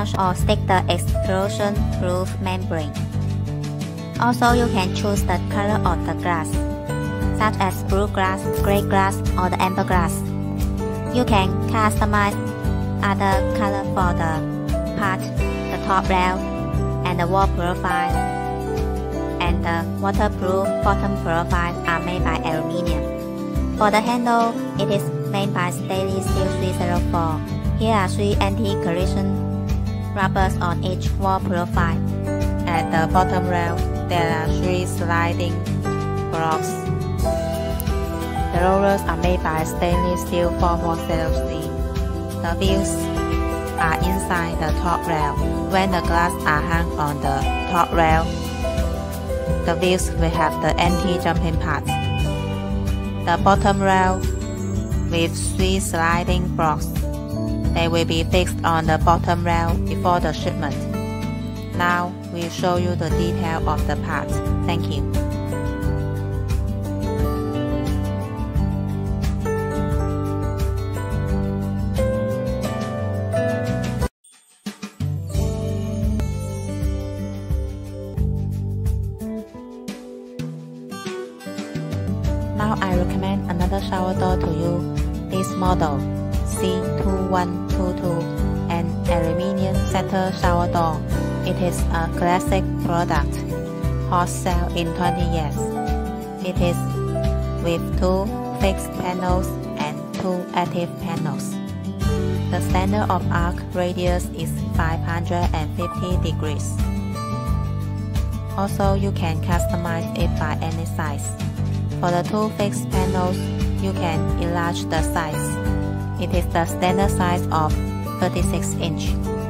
attach or stick the explosion-proof membrane. Also, you can choose the color of the glass, such as blue glass, gray glass, or the amber glass. You can customize other color for the part, the top rail, and the wall profile, and the waterproof bottom profile are made by aluminium. For the handle, it is made by stainless steel 304. Here are 3 anti-collision rubbers on each wall profile. At the bottom rail, there are 3 sliding blocks. The rollers are made by stainless steel 440C. The wheels are inside the top rail. When the glass are hung on the top rail, the wheels will have the anti-jumping parts. The bottom rail with 3 sliding blocks. They will be fixed on the bottom rail before the shipment. Now we'll show you the detail of the parts. Thank you. Now I recommend another shower door to you. This model C2122, an aluminium center shower door. It is a classic product, hot sale in 20 years. It is with 2 fixed panels and 2 active panels. The standard of arc radius is 550 degrees. Also, you can customize it by any size. For the 2 fixed panels, you can enlarge the size. It is the standard size of 36 inch.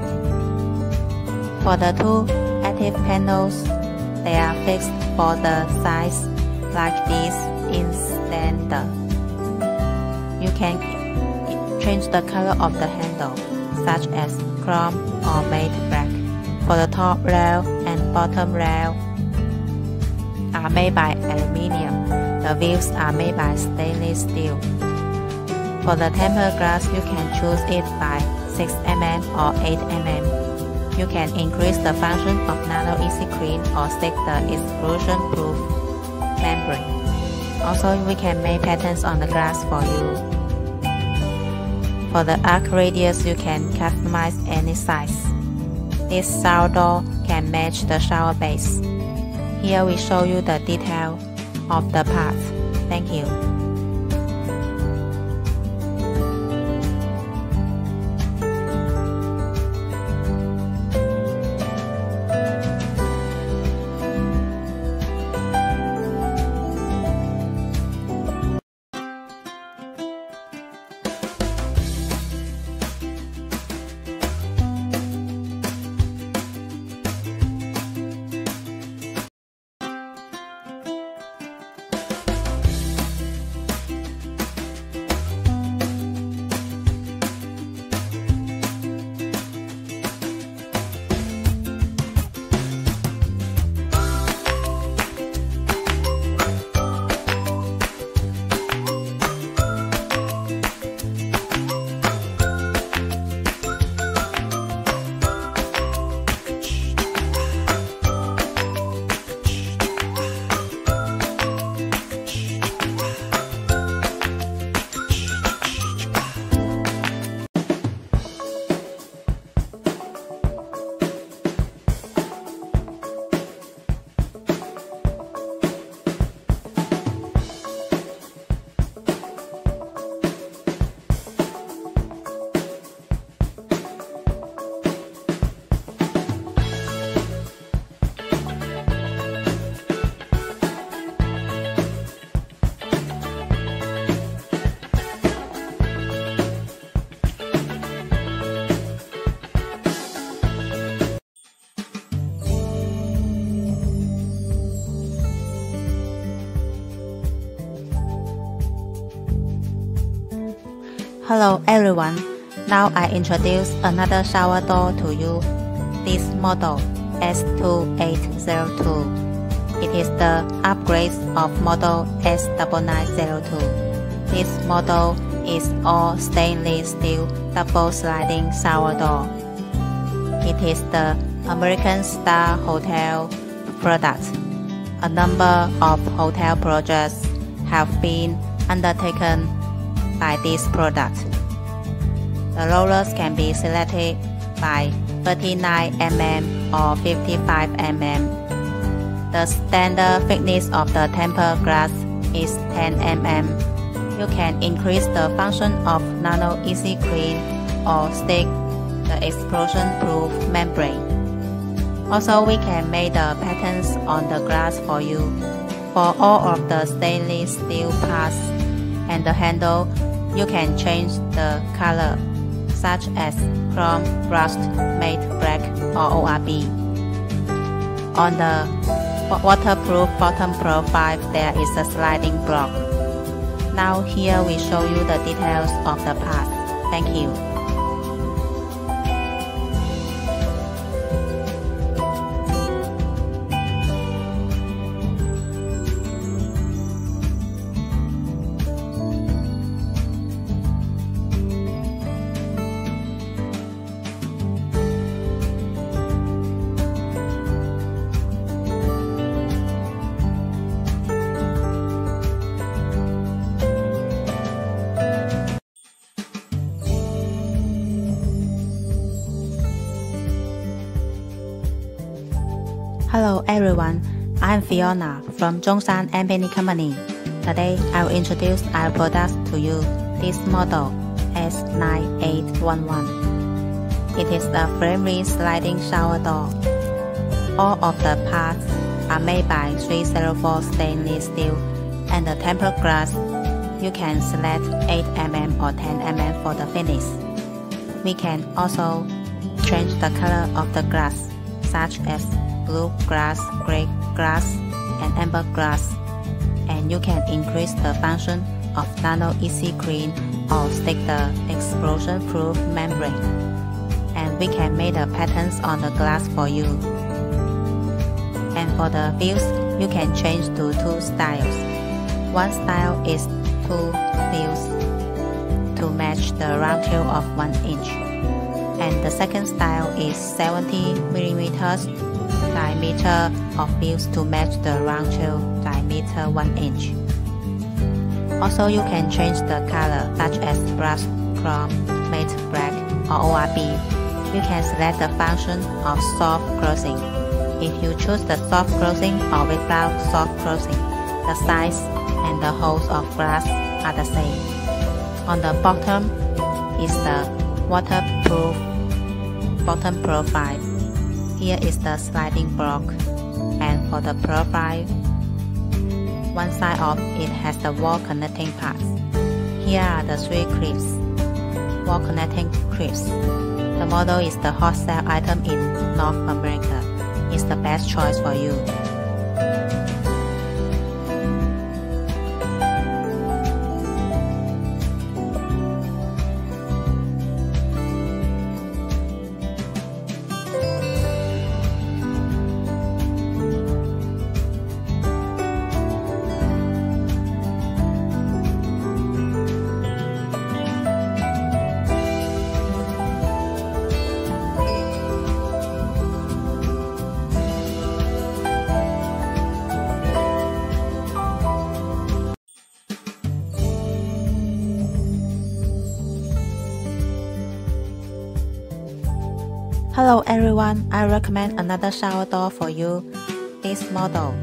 For the 2 active panels, they are fixed for the size like this in standard. You can change the color of the handle, such as chrome or matte black. For the top rail and bottom rail are made by aluminium. The wheels are made by stainless steel. For the tempered glass, you can choose it by 6 mm or 8 mm. You can increase the function of Nano Easy Clean or stick the explosion-proof membrane. Also, we can make patterns on the glass for you. For the arc radius, you can customize any size. This shower door can match the shower base. Here we show you the detail of the parts. Thank you. Hello everyone, now I introduce another shower door to you, this model S2802. It is the upgrade of model S9902. This model is all stainless steel double sliding shower door. It is the American Star Hotel product. A number of hotel projects have been undertaken by this product. The rollers can be selected by 39 mm or 55 mm. The standard thickness of the tempered glass is 10 mm. You can increase the function of Nano Easy Clean or stick the explosion-proof membrane. Also, we can make the patterns on the glass for you. For all of the stainless steel parts and the handle, you can change the color, such as chrome, brushed, matte black, or ORB. On the waterproof bottom profile, there is a sliding block. Now here we show you the details of the parts. Thank you. Hello everyone, I'm Fiona from Zhongshan Empany Company. Today I will introduce our products to you. This model S9811. It is a frame-free sliding shower door. All of the parts are made by 304 stainless steel and the tempered glass. You can select 8 mm or 10 mm for the finish. We can also change the color of the glass, such as blue glass, gray glass, and amber glass, and you can increase the function of Nano Easy Clean or stick the explosion-proof membrane, and we can make the patterns on the glass for you. And for the views, you can change to 2 styles. One style is 2 views to match the round tail of 1 inch, and the second style is 70 millimeters diameter of views to match the round tail diameter 1 inch. Also, you can change the color such as brushed, chrome, matte black, or ORB. You can select the function of soft closing. If you choose the soft closing or without soft closing, the size and the holes of glass are the same. On the bottom is the waterproof bottom profile. Here is the sliding block, and for the profile, one side of it has the wall connecting parts. Here are the 3 clips, wall connecting clips. The model is the hot sale item in North America. It's the best choice for you. Hello everyone, I recommend another shower door for you. This model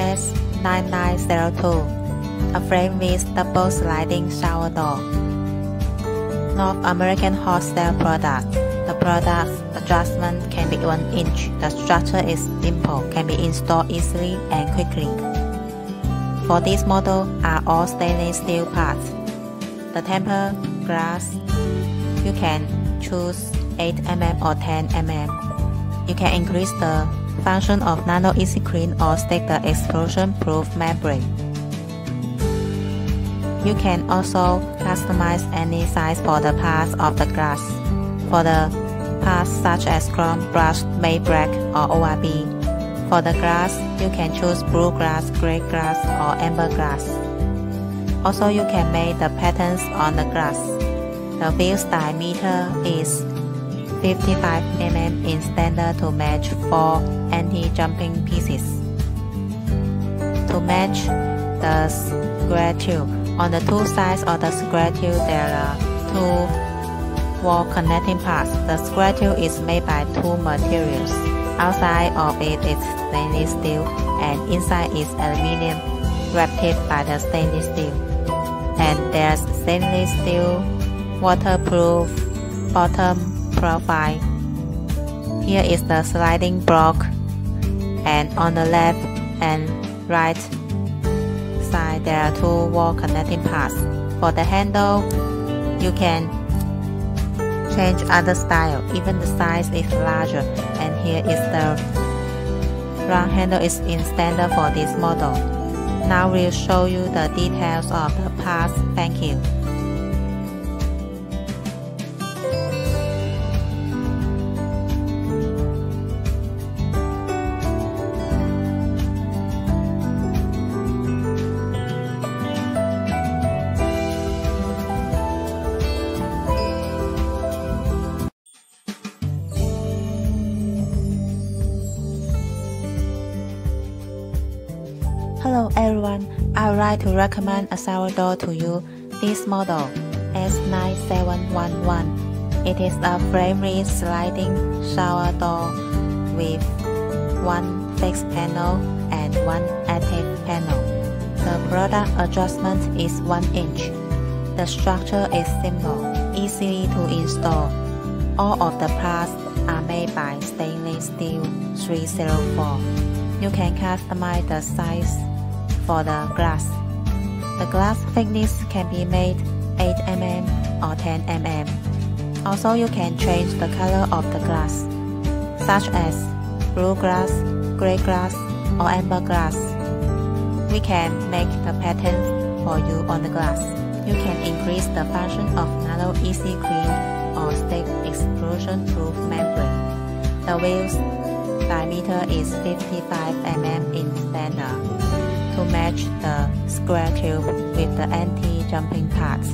S9902, a frame with double sliding shower door. North American wholesale product. The product adjustment can be 1 inch. The structure is simple, can be installed easily and quickly. For this model are all stainless steel parts. The tempered glass, you can choose 8 mm or 10 mm. You can increase the function of Nano Easy Clean or stick the explosion-proof membrane. You can also customize any size for the parts of the glass. For the parts such as chrome, brushed, matte black, or ORB. For the glass, you can choose blue glass, gray glass, or amber glass. Also, you can make the patterns on the glass. The wheel's diameter is 55 mm in standard to match 4 anti-jumping pieces. To match the square tube, on the two sides of the square tube there are two wall connecting parts. The square tube is made by two materials. Outside of it is stainless steel and inside is aluminum wrapped by the stainless steel. And there's stainless steel waterproof bottom profile. Here is the sliding block, and on the left and right side there are two wall connecting parts. For the handle, you can change other style, even the size is larger, and here is the round handle is in standard for this model. Now we'll show you the details of the parts. Thank you. Hello everyone, I would like to recommend a shower door to you. This model S9711. It is a frame-free sliding shower door with one fixed panel and one active panel. The product adjustment is 1 inch. The structure is simple, easy to install. All of the parts are made by stainless steel 304. You can customize the size for the glass. The glass thickness can be made 8 mm or 10 mm. Also, you can change the color of the glass, such as blue glass, gray glass, or amber glass. We can make the patterns for you on the glass. You can increase the function of nano easy clean or stick explosion proof membrane. The wheel's diameter is 55 mm in standard to match the square tube with the anti-jumping parts.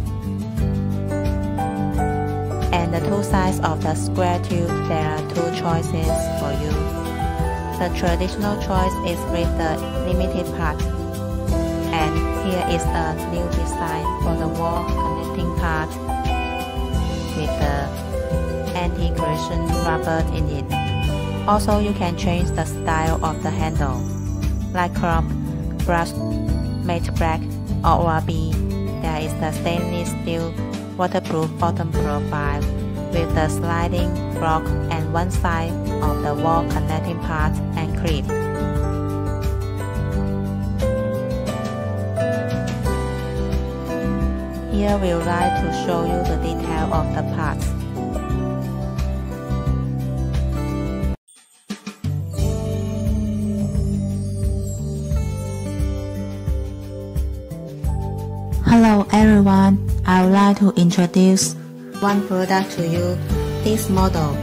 And the two sides of the square tube, there are two choices for you. The traditional choice is with the limited part. And here is a new design for the wall connecting part with the anti-collision rubber in it. Also, you can change the style of the handle, like chrome, brushed, matte black, or ORB. There is the stainless steel waterproof bottom profile with the sliding block and one side of the wall connecting part and clip. Here we would like to show you the detail of the parts. Hello everyone, I would like to introduce one product to you, this model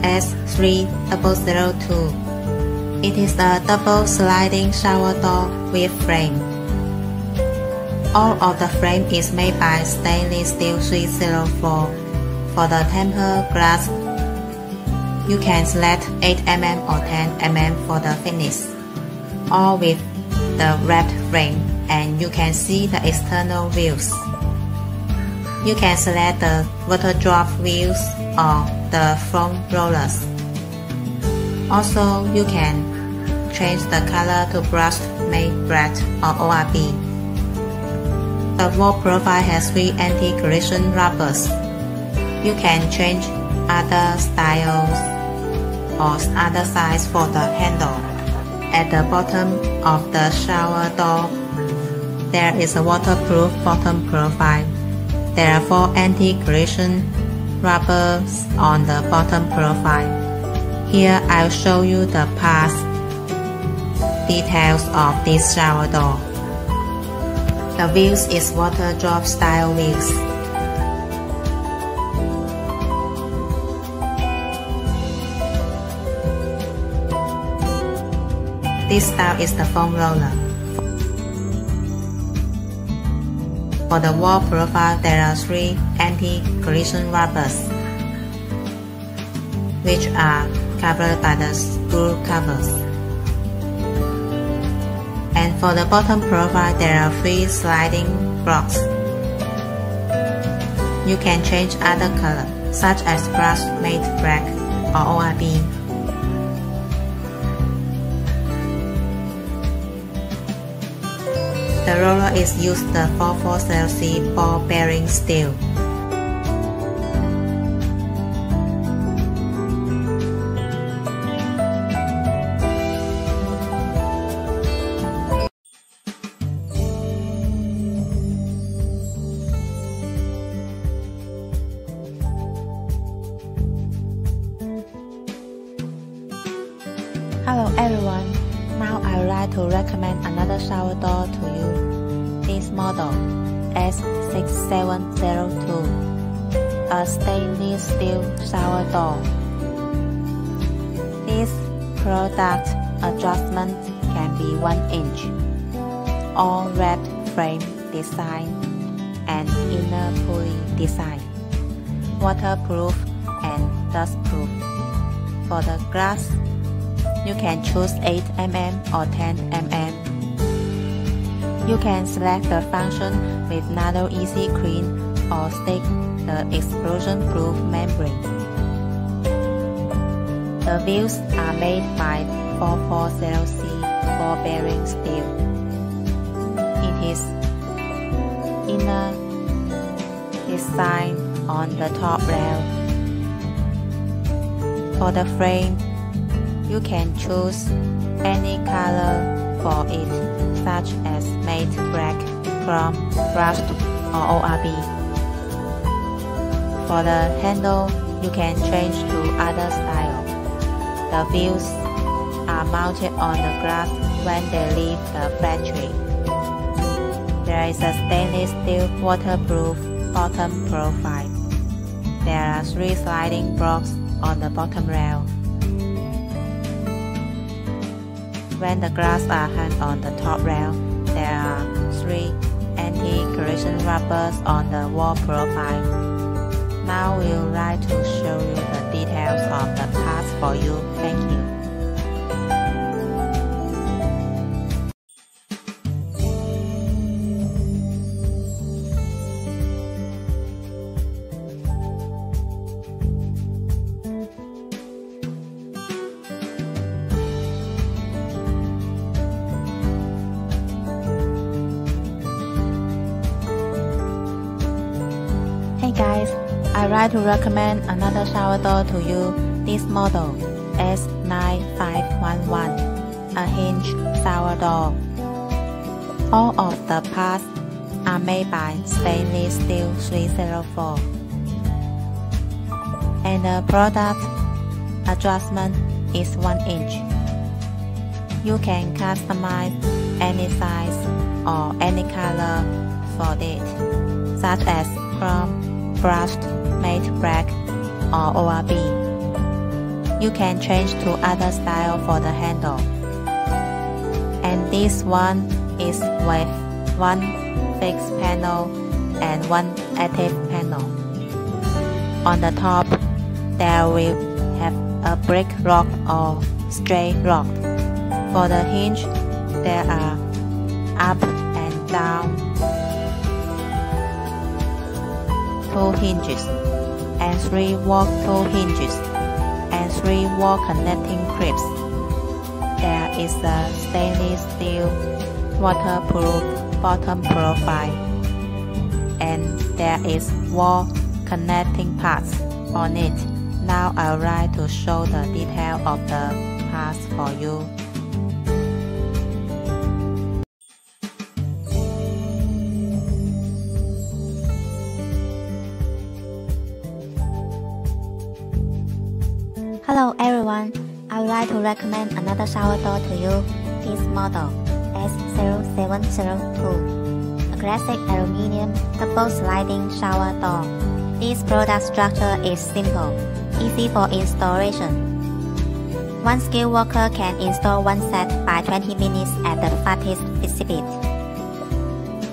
S3002. It is a double sliding shower door with frame. All of the frame is made by stainless steel 304. For the tempered glass, you can select 8 mm or 10 mm for the finish, all with the wrapped frame, and you can see the external views. You can select the water drop wheels or the foam rollers. Also, you can change the color to brushed, matte black, or ORB. The wall profile has 3 anti-collision rubbers. You can change other styles or other size for the handle. At the bottom of the shower door, there is a waterproof bottom profile. There are 4 anti-collision rubbers on the bottom profile. Here I'll show you the parts details of this shower door. The wheels is water drop style wheels. This style is the foam roller. For the wall profile, there are 3 anti-collision rubbers. which are covered by the screw covers. And for the bottom profile, there are 3 sliding blocks. You can change other color, such as brushed matte black or ORB. The roller is used the 440C ball bearing steel. Hello everyone, now I would like to recommend another shower door to you. This model S6702, a stainless steel shower door. This product adjustment can be 1 inch, all wrapped frame design and inner pulley design, waterproof and dustproof. For the glass, you can choose 8 mm or 10 mm. You can select the function with Nano Easy Clean or stick the explosion-proof membrane. The wheels are made by 440C ball bearing steel. It is inner design on the top rail. For the frame, you can choose any color for it, such as matte black, chrome, brushed, or ORB. For the handle, you can change to other style. The wheels are mounted on the glass when they leave the factory. There is a stainless steel waterproof bottom profile. There are 3 sliding blocks on the bottom rail. When the glass are hung on the top rail, there are 3 anti-collision rubbers on the wall profile. Now we would like to show you the details of the parts for you. Thank you. Hey guys, I'd like to recommend another shower door to you. This model S9511, a hinge shower door. All of the parts are made by stainless steel 304, and the product adjustment is 1 inch. You can customize any size or any color for it, such as chrome, brushed, matte black, or ORB. You can change to other style for the handle. And this one is with 1 fixed panel and 1 active panel. On the top, there will have a brick lock or straight lock. For the hinge, there are up and down 2 hinges, and 3 wall toe hinges, and 3 wall connecting clips. There is a stainless steel waterproof bottom profile, and there is wall connecting parts on it. Now I would like to show the detail of the parts for you. Hello everyone, I would like to recommend another shower door to you. This model S0702, a classic aluminum double sliding shower door. This product structure is simple, easy for installation. One skilled worker can install one set by 20 minutes at the fastest speed.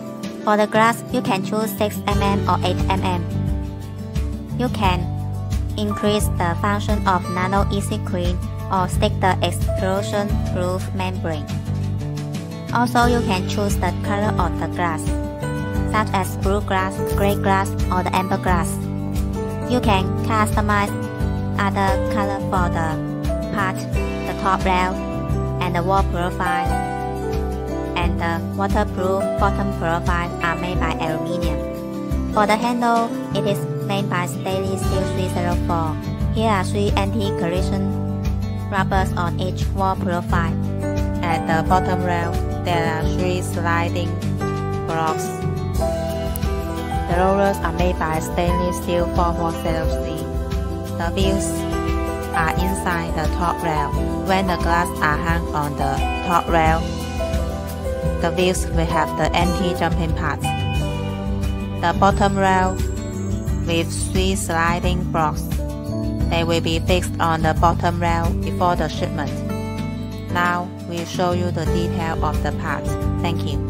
For the glass, you can choose 6 mm or 8 mm. You can increase the function of Nano Easy Clean or stick the explosion-proof membrane. Also, you can choose the color of the glass, such as blue glass, gray glass, or the amber glass. You can customize other color for the part, the top rail, and the wall profile, and the waterproof bottom profile are made by aluminium. For the handle, it is made by stainless steel 304. Here are 3 anti-collision rubbers on each wall profile. At the bottom rail, there are 3 sliding blocks. The rollers are made by stainless steel 440C. The wheels are inside the top rail. When the glass are hung on the top rail, the wheels will have the anti-jumping parts. The bottom rail with 3 sliding blocks. They will be fixed on the bottom rail before the shipment. Now we'll show you the detail of the parts. Thank you.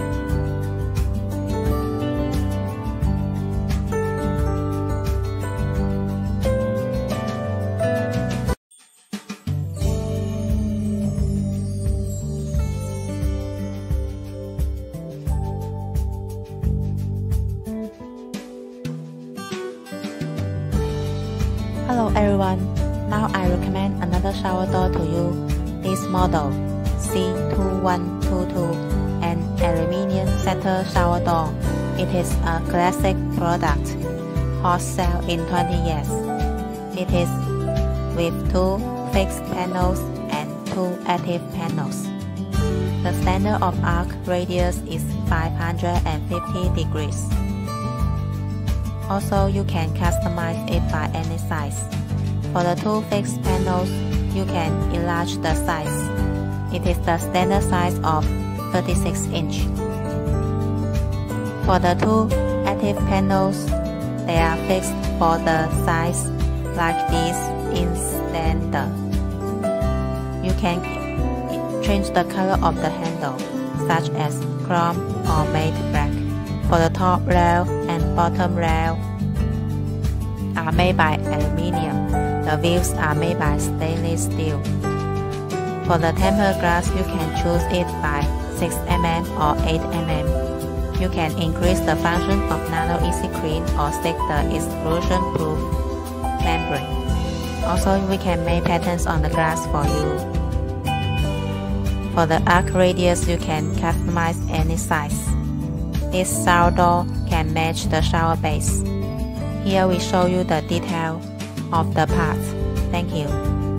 Hello everyone, now I recommend another shower door to you. This model C2122, an aluminium setter shower door. It is a classic product, hot sale in 20 years. It is with 2 fixed panels and 2 active panels. The standard of arc radius is 550 degrees. Also, you can customize it by any size. For the 2 fixed panels, you can enlarge the size. It is the standard size of 36 inch. For the 2 active panels, they are fixed for the size like this in standard. You can change the color of the handle, such as chrome or matte black. For the top rail and bottom rail are made by aluminium. The wheels are made by stainless steel. For the tempered glass, you can choose it by 6 mm or 8 mm. You can increase the function of Nano Easy Clean or stick the explosion-proof membrane. Also, we can make patterns on the glass for you. For the arc radius, you can customize any size. This shower door can match the shower base. Here we show you the detail of the parts. Thank you.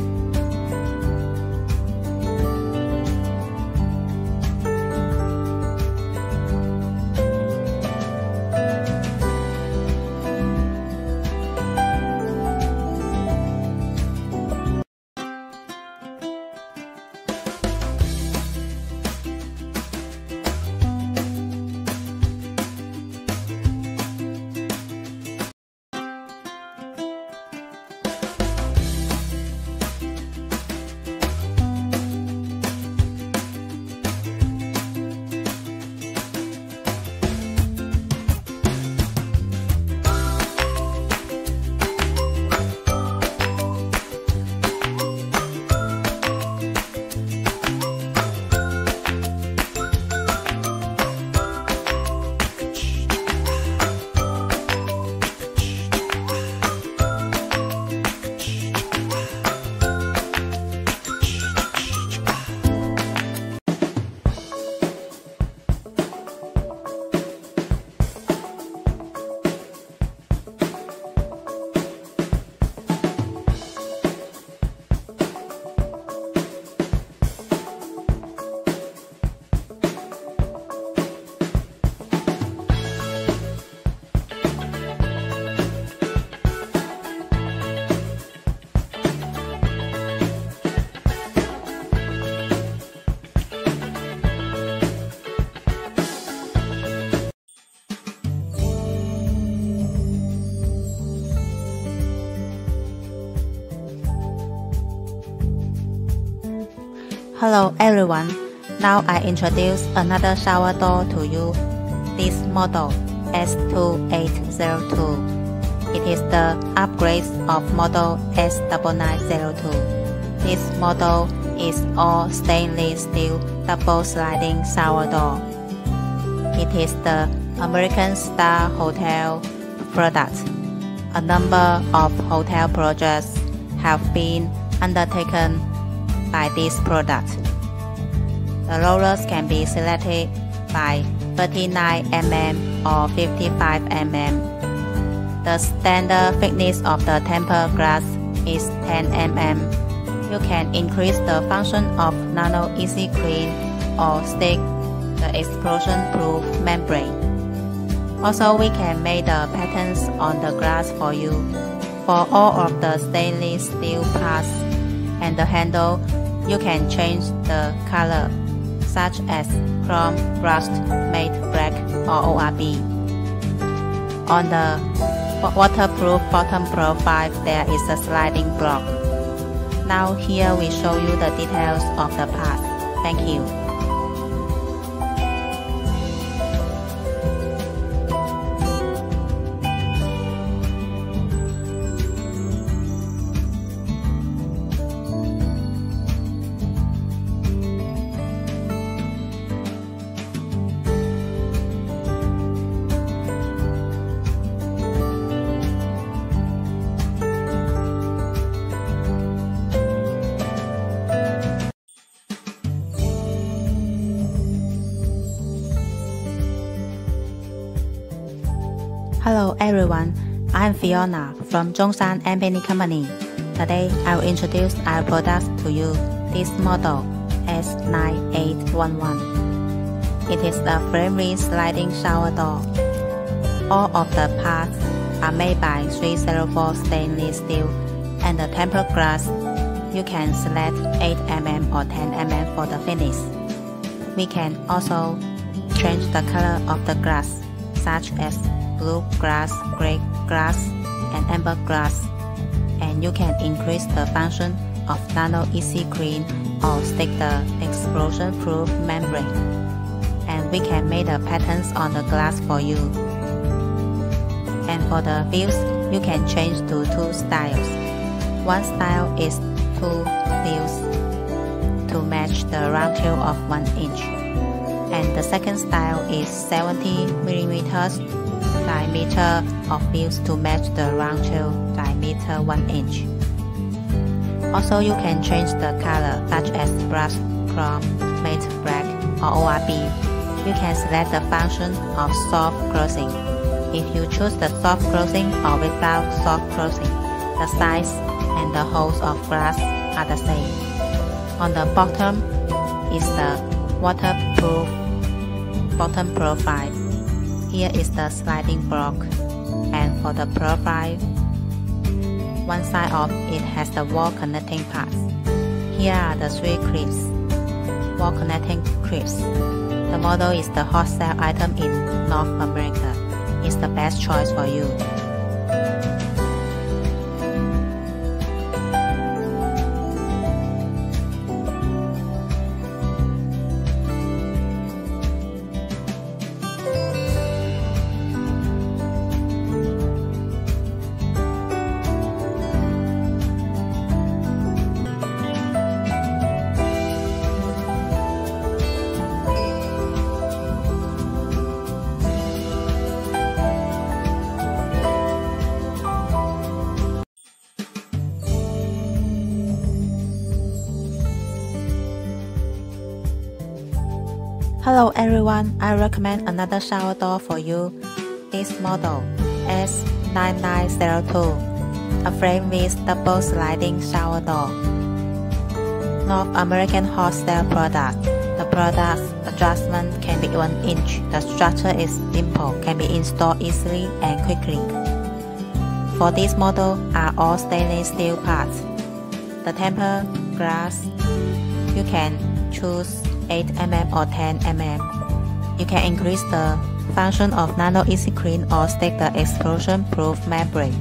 Hello everyone, now I introduce another shower door to you, this model S2802. It is the upgrade of model S9902. This model is all stainless steel double sliding shower door. It is the American Star Hotel product. A number of hotel projects have been undertaken by this product. The rollers can be selected by 39 mm or 55 mm. The standard thickness of the tempered glass is 10 mm. You can increase the function of Nano Easy Clean or stick the explosion-proof membrane. Also, we can make the patterns on the glass for you. For all of the stainless steel parts and the handle, you can change the color, such as chrome, brushed, matte black, or ORB. On the waterproof bottom profile, there is a sliding block. Now here we show you the details of the parts. Thank you. Hello everyone, I'm Fiona from Zhongshan Penny Company. Today I will introduce our products to you. This model S9811. It is a frameless sliding shower door. All of the parts are made by 304 stainless steel and the tempered glass. You can select 8 mm or 10 mm for the finish. We can also change the color of the glass, such as blue glass, gray glass, and amber glass. And you can increase the function of Nano Easy Clean or stick the explosion-proof membrane. And we can make the patterns on the glass for you. And for the views, you can change to 2 styles. One style is 2 views to match the round tail of 1 inch. And the second style is 70 millimeters diameter of views to match the round tail diameter 1 inch. Also, you can change the color, such as brushed, chrome, matte black, or ORB. You can select the function of soft closing. If you choose the soft closing or without soft closing, the size and the holes of glass are the same. On the bottom is the waterproof bottom profile. Here is the sliding block, and for the profile, one side of it has the wall connecting parts. Here are the 3 clips, wall connecting clips. The model is the hot sale item in North America. It's the best choice for you. Hello everyone, I recommend another shower door for you. This model S9902, a frameless double sliding shower door. North American wholesale product. The product's adjustment can be 1 inch. The structure is simple, can be installed easily and quickly. For this model are all stainless steel parts. The tempered glass, you can choose 8 mm or 10 mm. You can increase the function of Nano Easy Clean or stick the explosion-proof membrane.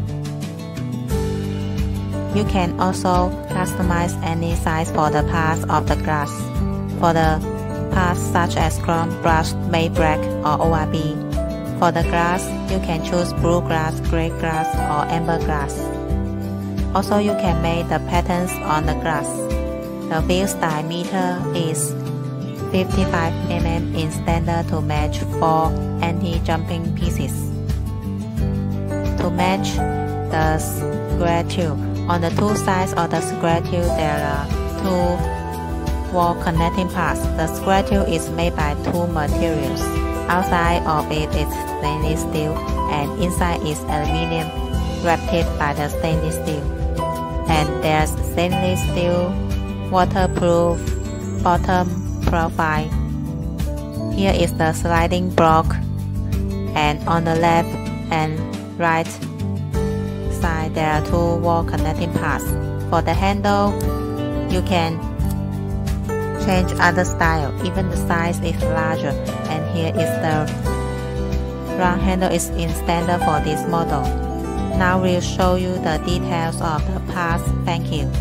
You can also customize any size for the parts of the glass. For the parts such as chrome, brushed, matte black, or ORB. For the glass, you can choose blue glass, gray glass, or amber glass. Also, you can make the patterns on the glass. The wheel's diameter is 55 mm in standard to match 4 anti-jumping pieces. To match the square tube, on the two sides of the square tube there are two wall connecting parts. The square tube is made by two materials. Outside of it is stainless steel and inside is aluminum wrapped by the stainless steel. And there's stainless steel waterproof bottom profile. Here is the sliding block, and on the left and right side there are two wall connecting parts. For the handle, you can change other style, even the size is larger, and here is the round handle is in standard for this model. Now we'll show you the details of the parts. Thank you.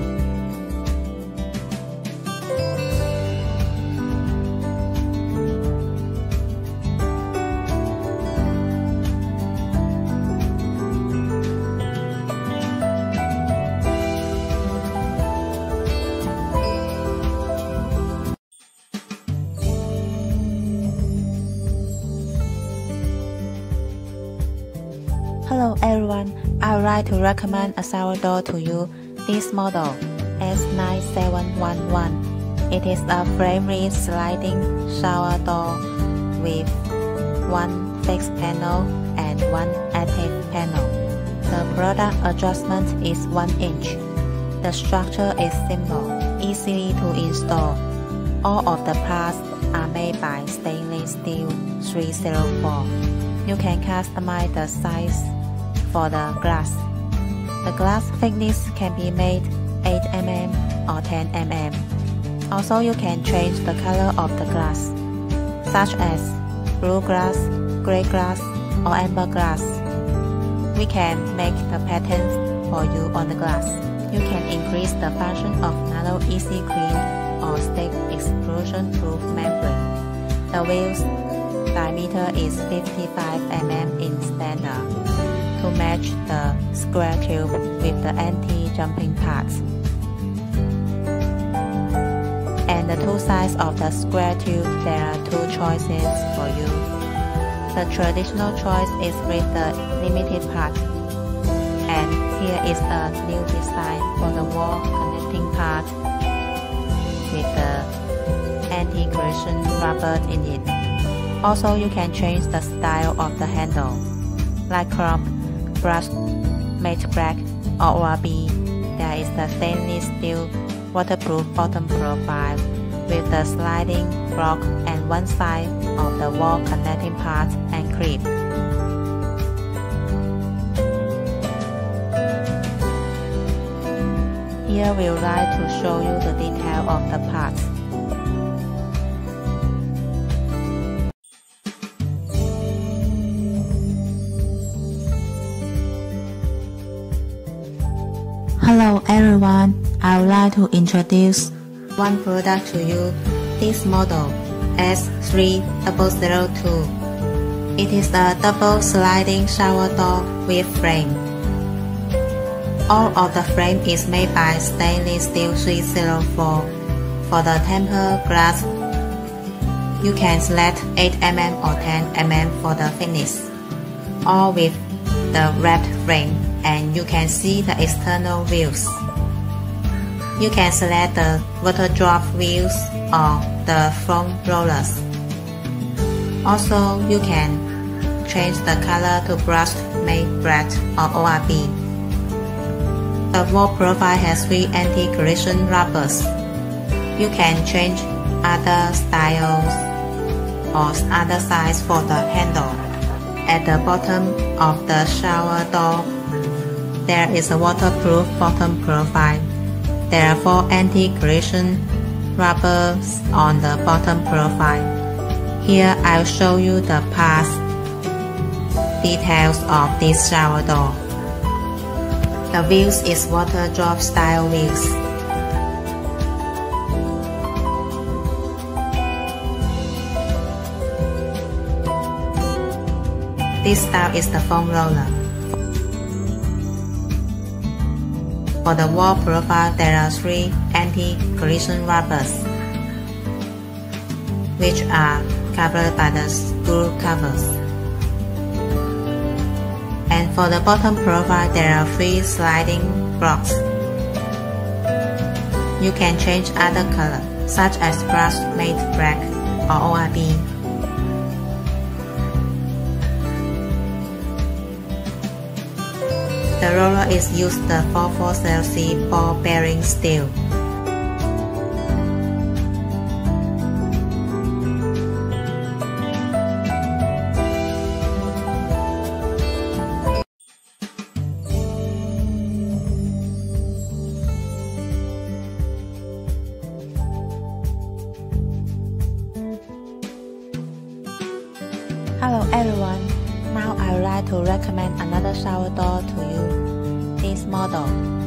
Hello everyone, I would like to recommend a shower door to you. This model S9711. It is a frame-free sliding shower door with one fixed panel and one active panel. The product adjustment is 1 inch. The structure is simple, easy to install. All of the parts are made by stainless steel 304. You can customize the size for the glass. The glass thickness can be made 8 mm or 10 mm. Also, you can change the color of the glass, such as blue glass, gray glass, or amber glass. We can make the patterns for you on the glass. You can increase the function of nano easy clean or stick explosion proof membrane. The wheel's diameter is 55 mm in standard to match the square tube with the anti-jumping parts. And the two sides of the square tube, there are two choices for you. The traditional choice is with the limited part. And here is a new design for the wall connecting part with the anti-collision rubber in it. Also, you can change the style of the handle, like chrome, brushed, matte black, or ORB. There is the stainless steel waterproof bottom profile with the sliding block and one side of the wall connecting part and clip. Here we would like to show you the detail of the parts. Hello everyone, I would like to introduce one product to you, this model S3002. It is a double sliding shower door with frame. All of the frame is made by stainless steel 304. For the tempered glass, you can select 8 mm or 10 mm for the thickness, all with the wrapped frame, and you can see the external views. You can select the water drop wheels or the foam rollers. Also, you can change the color to brushed, matte black, or ORB. The wall profile has 3 anti-collision rubbers. You can change other styles or other size for the handle. At the bottom of the shower door, there is a waterproof bottom profile. There are 4 anti-collision rubbers on the bottom profile. Here I'll show you the parts details of this shower door. The wheels is water drop style wheels. This style is the foam roller. For the wall profile, there are 3 anti-collision rubbers, which are covered by the screw covers. And for the bottom profile, there are 3 sliding blocks. You can change other color, such as brushed matte black or ORB. The roller is used the 440C ball bearing steel. Hello everyone, now I would like to recommend another shower door to you. This model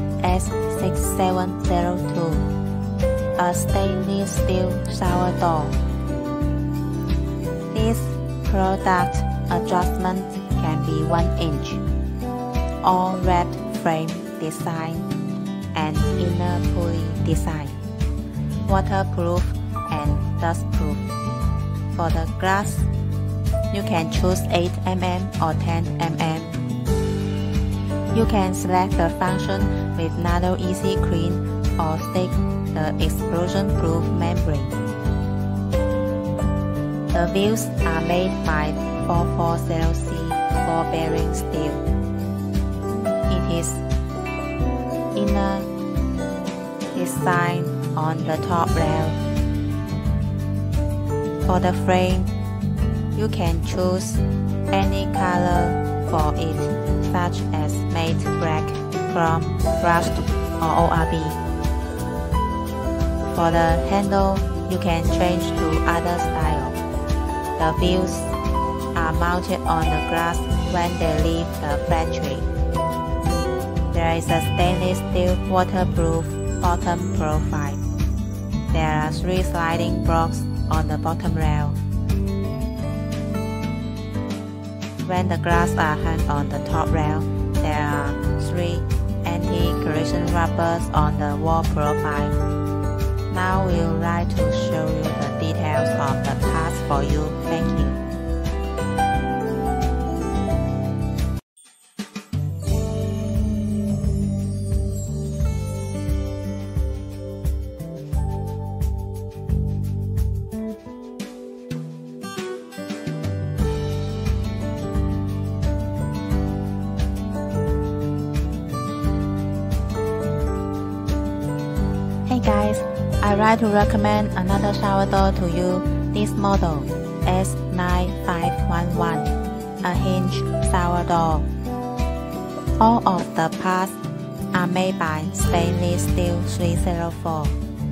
S6702, a stainless steel shower door. This product adjustment can be 1 inch, all wrapped frame design and inner pulley design, waterproof and dustproof. For the glass, you can choose 8 mm or 10 mm. You can select the function with Nano Easy Clean or stick the explosion-proof membrane. The wheels are made by 440C ball bearing steel. It is inner design on the top rail. For the frame, you can choose any color for it, such as matte black, chrome, brushed, or ORB. For the handle, you can change to other style. The wheels are mounted on the glass when they leave the factory. There is a stainless steel waterproof bottom profile. There are 3 sliding blocks on the bottom rail. When the glass are hung on the top rail, there are 3 anti-collision rubbers on the wall profile. Now we would like to show you the details of the parts for you. Thank you. Hey guys, I'd like to recommend another shower door to you. This model S9511, a hinge shower door. All of the parts are made by stainless steel 304,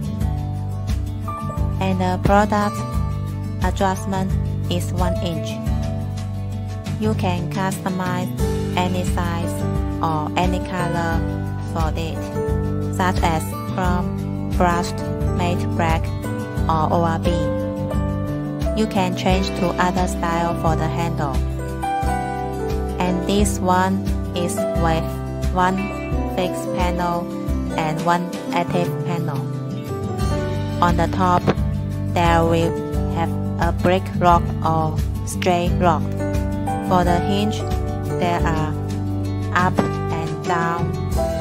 and the product adjustment is 1 inch. You can customize any size or any color for it, such as chrome, brushed, matte black, or ORB. You can change to other style for the handle. And this one is with 1 fixed panel and 1 active panel. On the top, there will have a brick lock or straight lock. For the hinge, there are up and down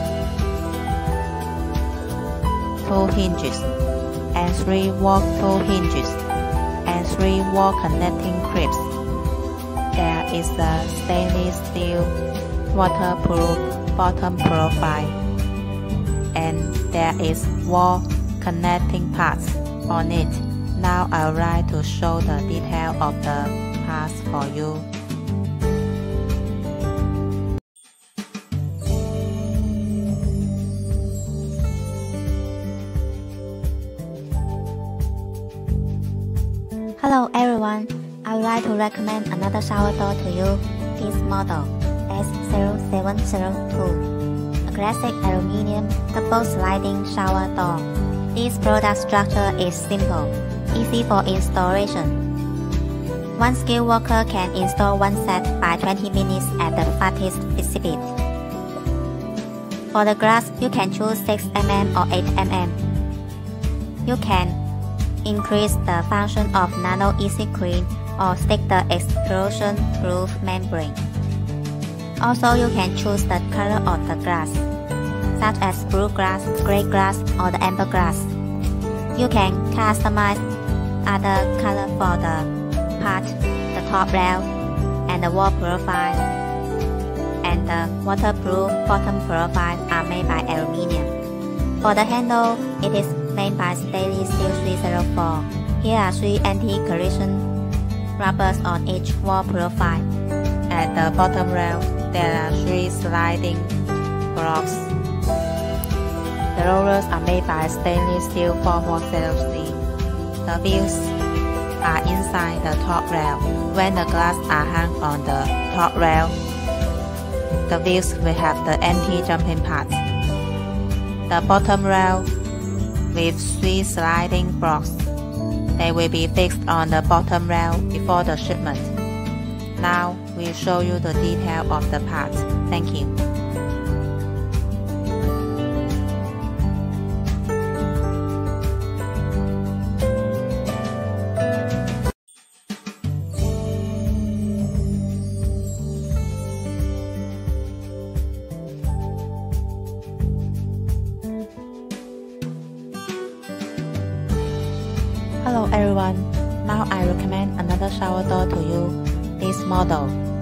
2 hinges, and 3 wall toe hinges, and 3 wall connecting clips. There is a stainless steel waterproof bottom profile, and there is wall connecting parts on it. Now I would like to show the detail of the parts for you. Hello everyone, I would like to recommend another shower door to you. This model S0702, a classic aluminum double sliding shower door. This product structure is simple, easy for installation. One skilled worker can install one set by 20 minutes at the fastest speed. For the glass, you can choose 6 mm or 8 mm. You can increase the function of Nano Easy Clean or stick the explosion-proof membrane. Also, you can choose the color of the glass, such as blue glass, gray glass, or the amber glass. You can customize other color for the part, the top rail, and the wall profile, and the waterproof bottom profile are made by aluminium. For the handle, it is made by stainless steel 304. Here are 3 anti-collision rubbers on each wall profile. At the bottom rail, there are 3 sliding blocks. The rollers are made by stainless steel 440C. The wheels are inside the top rail. When the glass are hung on the top rail, the wheels will have the anti-jumping parts. The bottom rail with 3 sliding blocks. They will be fixed on the bottom rail before the shipment. Now we'll show you the detail of the parts. Thank you. Hello everyone, now I recommend another shower door to you. This model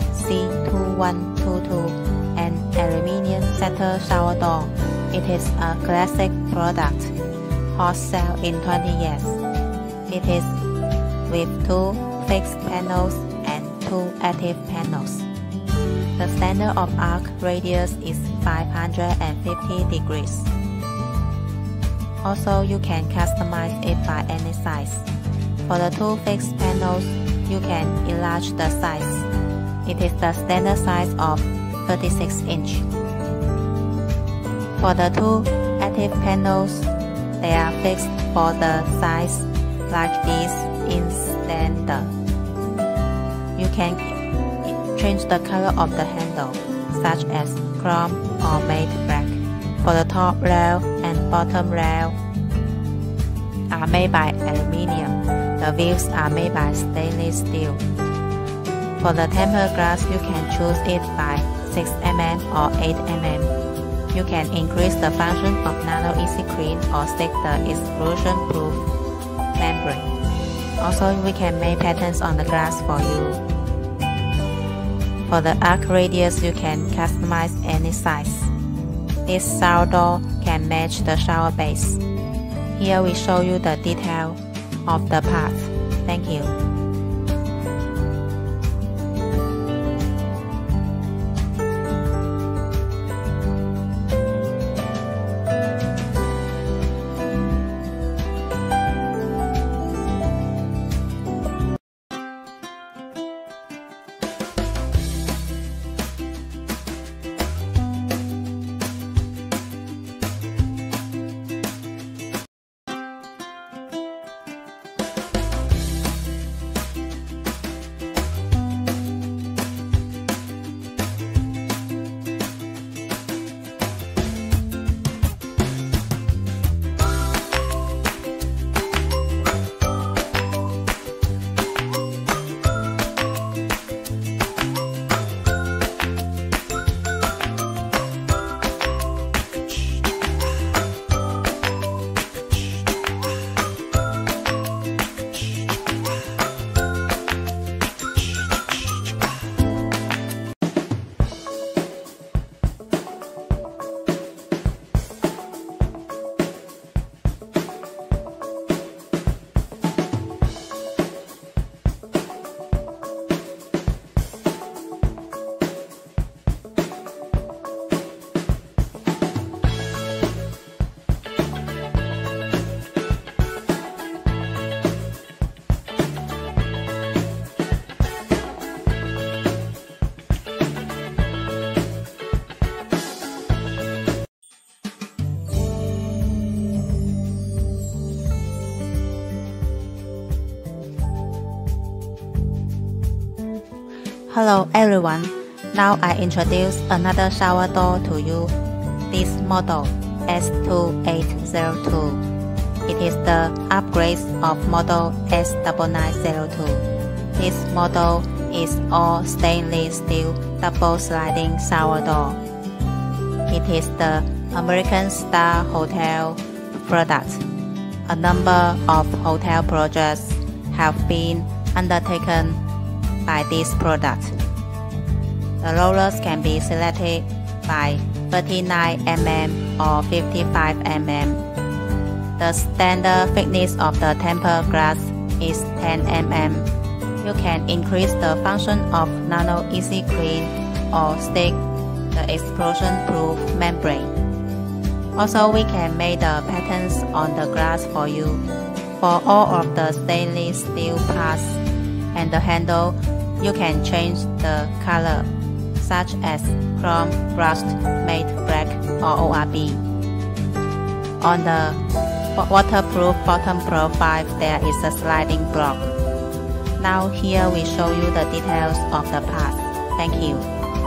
C2122, an aluminium setter shower door. It is a classic product, hot sale in 20 years. It is with 2 fixed panels and 2 active panels. The standard of arc radius is 550 degrees. Also, you can customize it by any size. For the 2 fixed panels, you can enlarge the size. It is the standard size of 36 inch. For the 2 active panels, they are fixed for the size like this in standard. You can change the color of the handle, such as chrome or matte black. For the top rail and bottom rail are made by aluminium. The wheels are made by stainless steel. For the tempered glass, you can choose it by 6 mm or 8 mm. You can increase the function of Nano Easy Clean or stick the explosion-proof membrane. Also, we can make patterns on the glass for you. For the arc radius, you can customize any size. This shower door can match the shower base. Here we show you the detail of the parts. Thank you. Hello everyone, now I introduce another shower door to you. This model S2802. It is the upgrade of model S9902. This model is all stainless steel double sliding shower door. It is the American Star Hotel product. A number of hotel projects have been undertaken by this product. The rollers can be selected by 39 mm or 55 mm. The standard thickness of the tempered glass is 10 mm. You can increase the function of Nano Easy Clean or stick the explosion-proof membrane. Also, we can make the patterns on the glass for you. For all of the stainless steel parts and the handle, you can change the color, such as chrome, brushed, matte black, or ORB. On the waterproof bottom profile, there is a sliding block. Now here we show you the details of the parts. Thank you.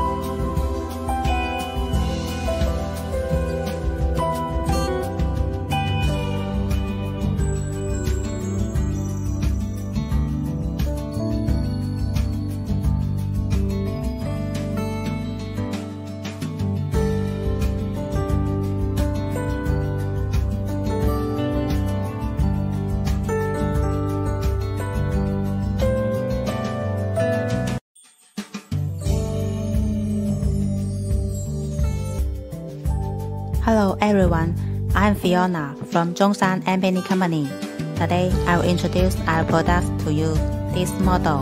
Hello everyone, I'm Fiona from Zhongshan Empenny Company. Today I will introduce our product to you, this model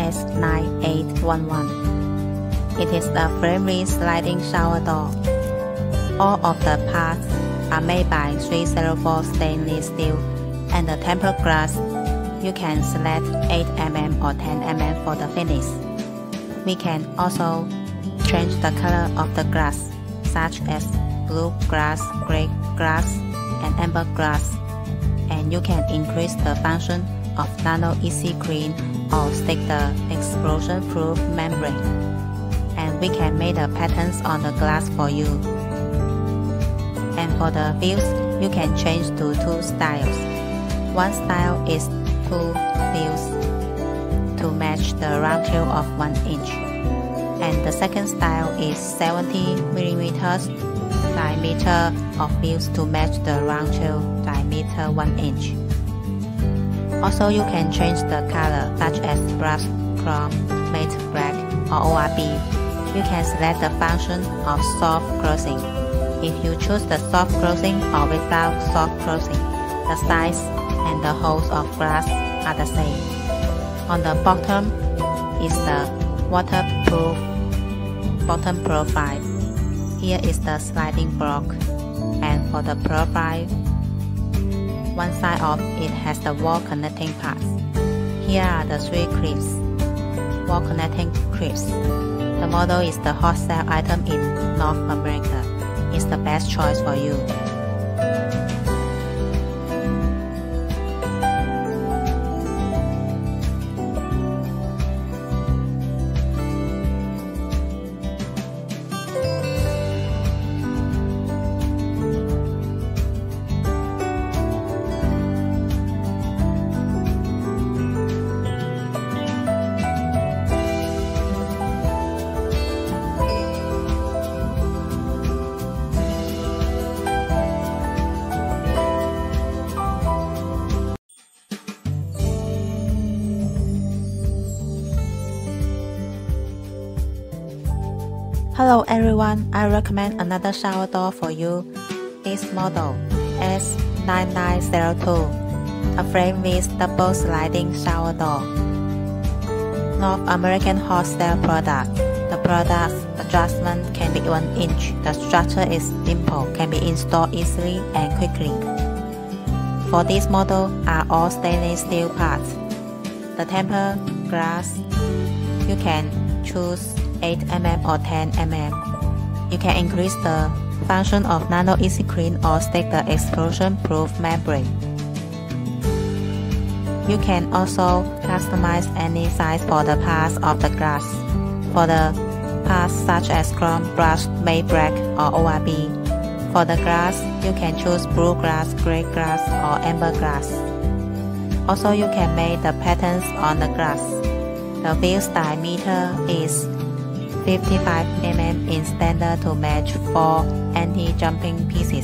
S9811. It is a frameless sliding shower door. All of the parts are made by 304 stainless steel and the tempered glass. You can select 8 mm or 10 mm for the finish. We can also change the color of the glass, such as blue glass, gray glass, and amber glass, and you can increase the function of Nano Easy Clean or stick the explosion-proof membrane, and we can make the patterns on the glass for you. And for the views, you can change to 2 styles. One style is 2 views to match the round tail of 1 inch, and the second style is 70 mm diameter of views to match the round tail diameter 1 inch. Also, you can change the color, such as brush, chrome, matte black, or ORB. You can select the function of soft closing. If you choose the soft closing or without soft closing, the size and the holes of glass are the same. On the bottom is the waterproof bottom profile. Here is the sliding block, and for the profile, one side of it has the wall connecting parts. Here are the 3 clips, wall connecting clips. The model is the hot sale item in North America. It's the best choice for you. Hello everyone, I recommend another shower door for you. This model S9902, a frameless double sliding shower door. North American wholesale product. The product's adjustment can be 1 inch. The structure is simple, can be installed easily and quickly. For this model are all stainless steel parts. The tempered glass, you can choose 8 mm or 10 mm. You can increase the function of Nano Easy Clean or stick the explosion-proof membrane. You can also customize any size for the parts of the glass. for the parts such as chrome, brushed, matte black, or ORB. For the glass, you can choose blue glass, gray glass, or amber glass. Also, you can make the patterns on the glass. The wheel's diameter is 55 mm in standard to match 4 anti-jumping pieces.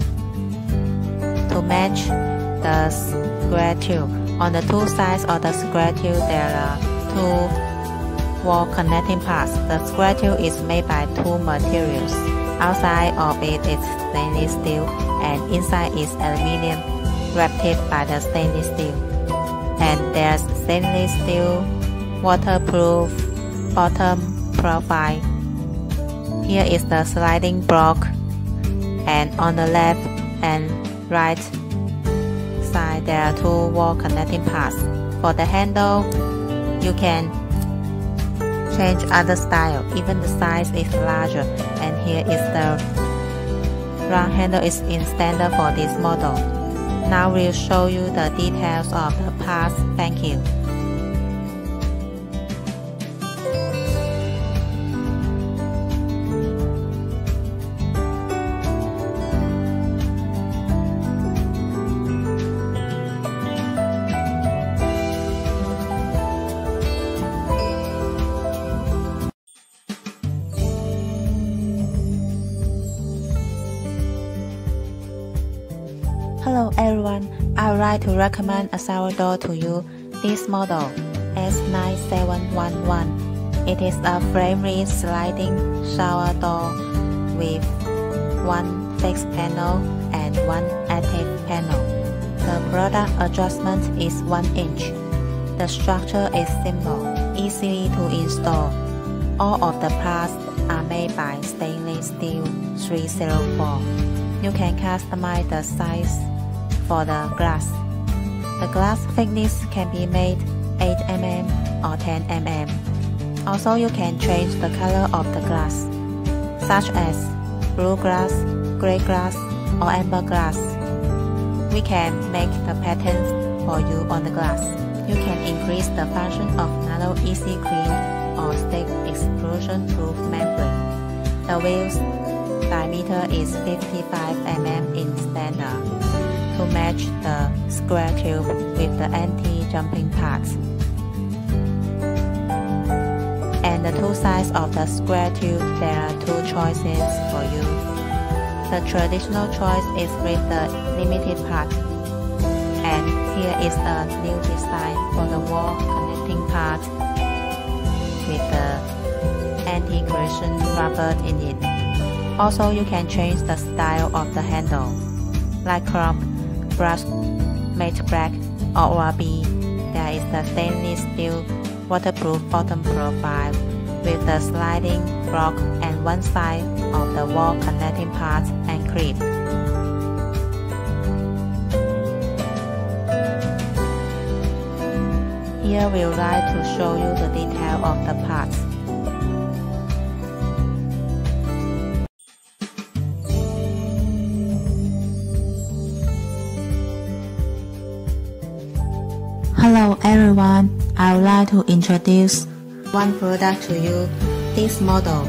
To match the square tube, on the two sides of the square tube there are two wall connecting parts. The square tube is made by two materials. Outside of it is stainless steel and inside is aluminum wrapped by the stainless steel. And there's stainless steel waterproof bottom profile. Here is the sliding block, and on the left and right side there are two wall connecting parts. For the handle, you can change other style, even the size is larger, and here is the round handle is in standard for this model. Now we'll show you the details of the parts. Thank you. Hello everyone, I would like to recommend a shower door to you. This model S9711. It is a frameless sliding shower door with one fixed panel and one active panel. The product adjustment is 1 inch. The structure is simple, easy to install. All of the parts are made by stainless steel 304. You can customize the size for the glass. The glass thickness can be made 8 mm or 10 mm. Also, you can change the color of the glass, such as blue glass, gray glass, or amber glass. We can make the patterns for you on the glass. You can increase the function of nano easy clean or stick explosion proof membrane. The wheel's diameter is 55 mm in standard to match the square tube with the anti-jumping parts. And the two sides of the square tube, there are two choices for you. The traditional choice is with the limited part. And here is the new design for the wall connecting part with the anti-collision rubber in it. Also, you can change the style of the handle, like chrome, brushed, matte black, or ORB. There is the stainless steel waterproof bottom profile with the sliding block and one side of the wall connecting parts and clip. Here we would like to show you the detail of the parts. Hello everyone, I would like to introduce one product to you, this model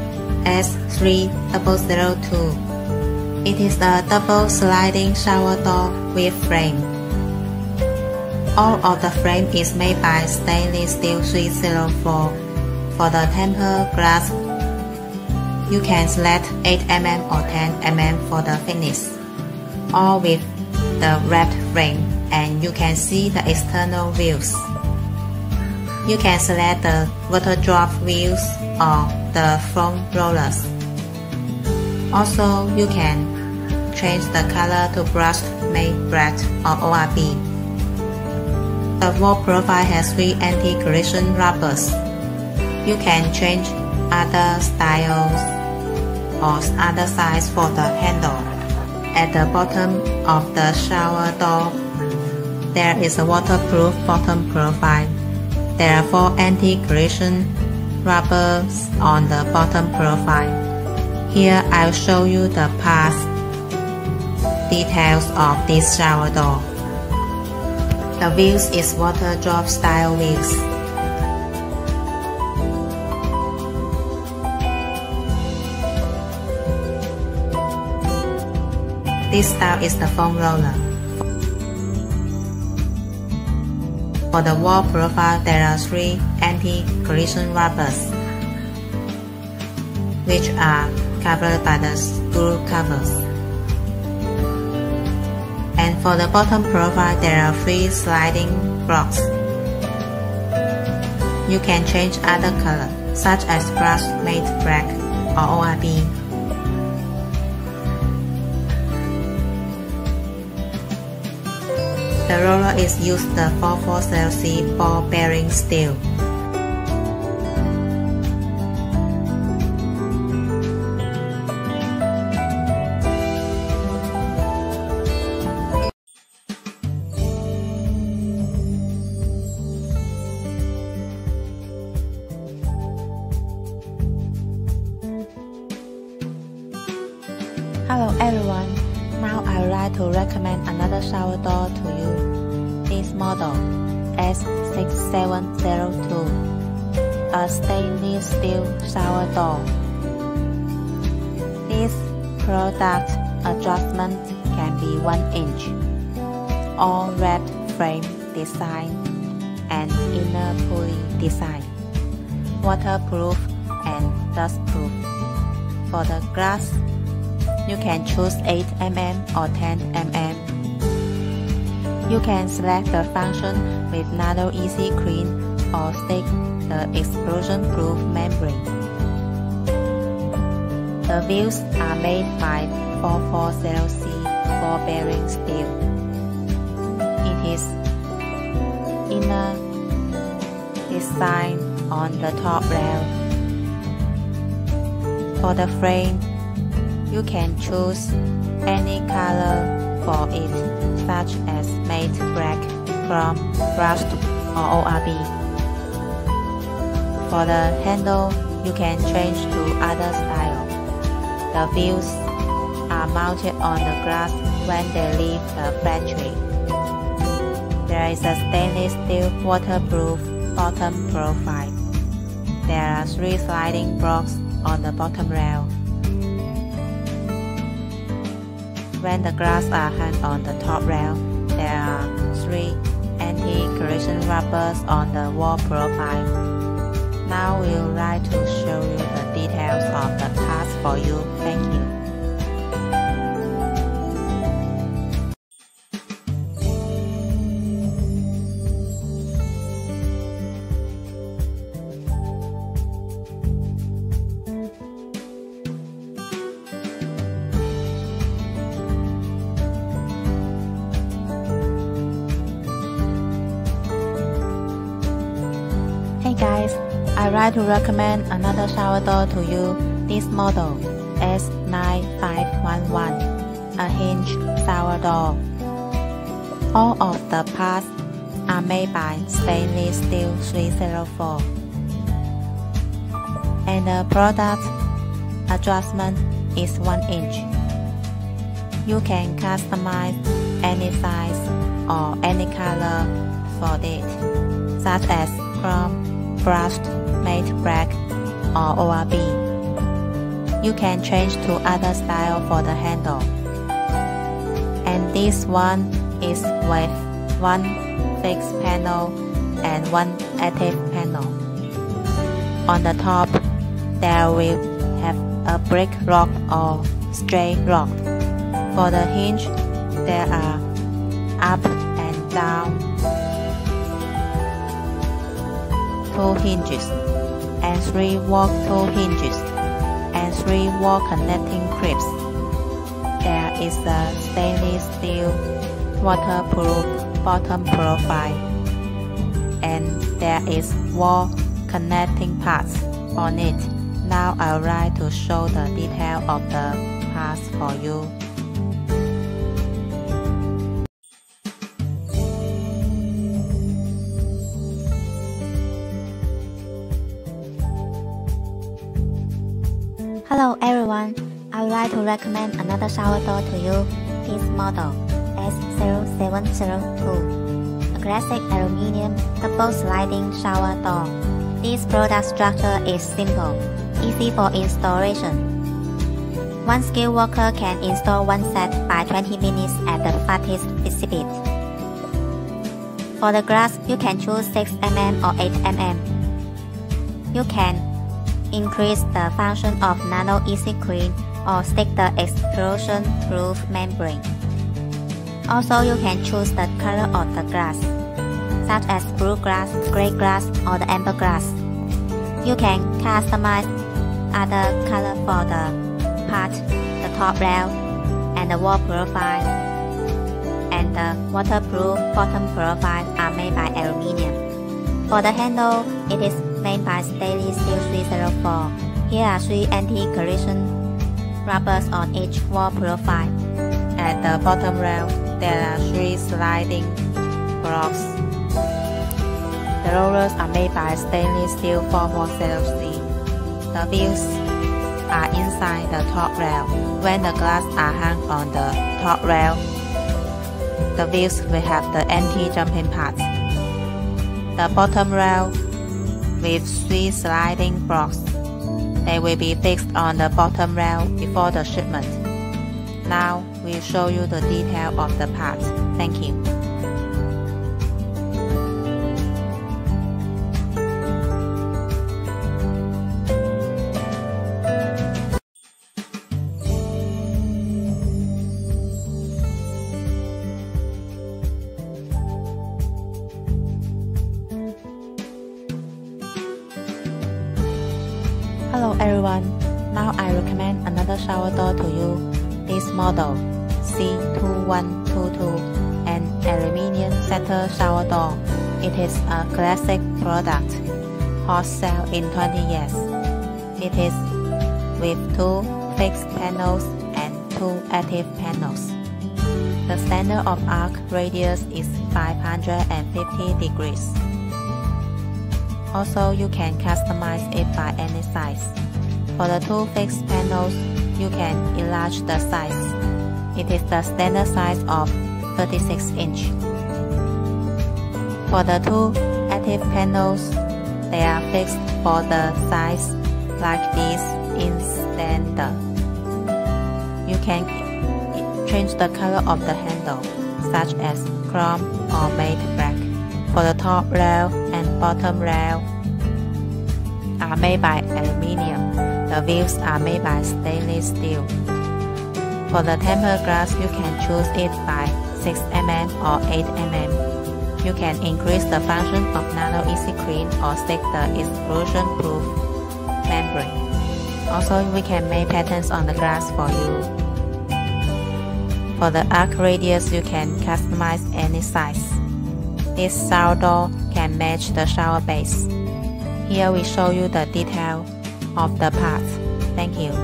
S3002. It is a double sliding shower door with frame. All of the frame is made by stainless steel 304. For the tempered glass, you can select 8 mm or 10 mm for the thickness, all with the wrapped frame, and you can see the external views. You can select the water drop wheels or the foam rollers. Also, you can change the color to brushed, matte black, or ORB. The wall profile has 3 anti-collision rubbers. You can change other styles or other size for the handle. At the bottom of the shower door, there is a waterproof bottom profile. There are 4 anti-collision rubbers on the bottom profile. Here I'll show you the parts details of this shower door. The wheels is water drop style wheels. This style is the foam roller. For the wall profile, there are 3 anti-collision rubbers, which are covered by the screw covers. And for the bottom profile, there are 3 sliding blocks. You can change other color, such as brush matte black or ORB. The roller is used the 440C ball bearing steel. Hello everyone, now I would like to recommend another shower door to you. This model S6702, a stainless steel shower door. This product adjustment can be 1 inch, all wrapped frame design and inner pulley design, waterproof and dustproof. For the glass, you can choose 8 mm or 10 mm. You can select the function with Nano Easy Clean or stick the explosion-proof membrane. The wheels are made by 440C ball bearing steel. It is inner design on the top rail. For the frame, you can choose any color for it, such as matte black, chrome, brushed, or ORB. For the handle, you can change to other style. The wheels are mounted on the glass when they leave the factory. There is a stainless steel waterproof bottom profile. There are 3 sliding blocks on the bottom rail. When the glass are hung on the top rail, there are 3 anti-collision rubbers on the wall profile. Now we would like to show you the details of the parts for you. Thank you. Hey guys, I'd like to recommend another shower door to you. This model S9511, a hinge shower door. All of the parts are made by stainless steel 304, and the product adjustment is 1 inch. You can customize any size or any color for it, such as chrome, brushed, matte black, or ORB. You can change to other style for the handle. And this one is with 1 fixed panel and 1 active panel. On the top, there will have a brick lock or straight lock. For the hinge, there are up and down 2 hinges, and 3 wall 2 hinges, and 3 wall connecting clips. There is a stainless steel waterproof bottom profile, and there is wall connecting parts on it. Now I would like to show the detail of the parts for you. Hello everyone, I would like to recommend another shower door to you. This model S0702, a classic aluminum double sliding shower door. This product structure is simple, easy for installation. One skilled worker can install one set by 20 minutes at the fastest speed. For the glass, you can choose 6 mm or 8 mm. You can increase the function of Nano Easy Clean or stick the explosion-proof membrane. Also, you can choose the color of the glass, such as blue glass, gray glass, or the amber glass. You can customize other color for the part, the top rail, and the wall profile, and the waterproof bottom profile are made by aluminium. For the handle, it is made by stainless steel 304. Here are 3 anti-collision rubbers on each wall profile. At the bottom rail, there are 3 sliding blocks. The rollers are made by stainless steel 440C. The wheels are inside the top rail. When the glass are hung on the top rail, the wheels will have the anti-jumping parts. The bottom rail with 3 sliding blocks. They will be fixed on the bottom rail before the shipment. Now we'll show you the detail of the parts. Thank you. Hello everyone, now I recommend another shower door to you. This model C2122, an aluminium setter shower door. It is a classic product, hot sale in 20 years. It is with 2 fixed panels and 2 active panels. The standard of arc radius is 550 degrees. Also, you can customize it by any size. For the 2 fixed panels, you can enlarge the size. It is the standard size of 36 inch. For the 2 active panels, they are fixed for the size like this in standard. You can change the color of the handle, such as chrome or matte black. For the top rail and bottom rail are made by aluminium. The wheels are made by stainless steel. For the tempered glass, you can choose it by 6 mm or 8 mm. You can increase the function of Nano Easy Clean or stick the explosion-proof membrane. Also, we can make patterns on the glass for you. For the arc radius, you can customize any size. This shower door can match the shower base. Here we show you the detail of the parts. Thank you.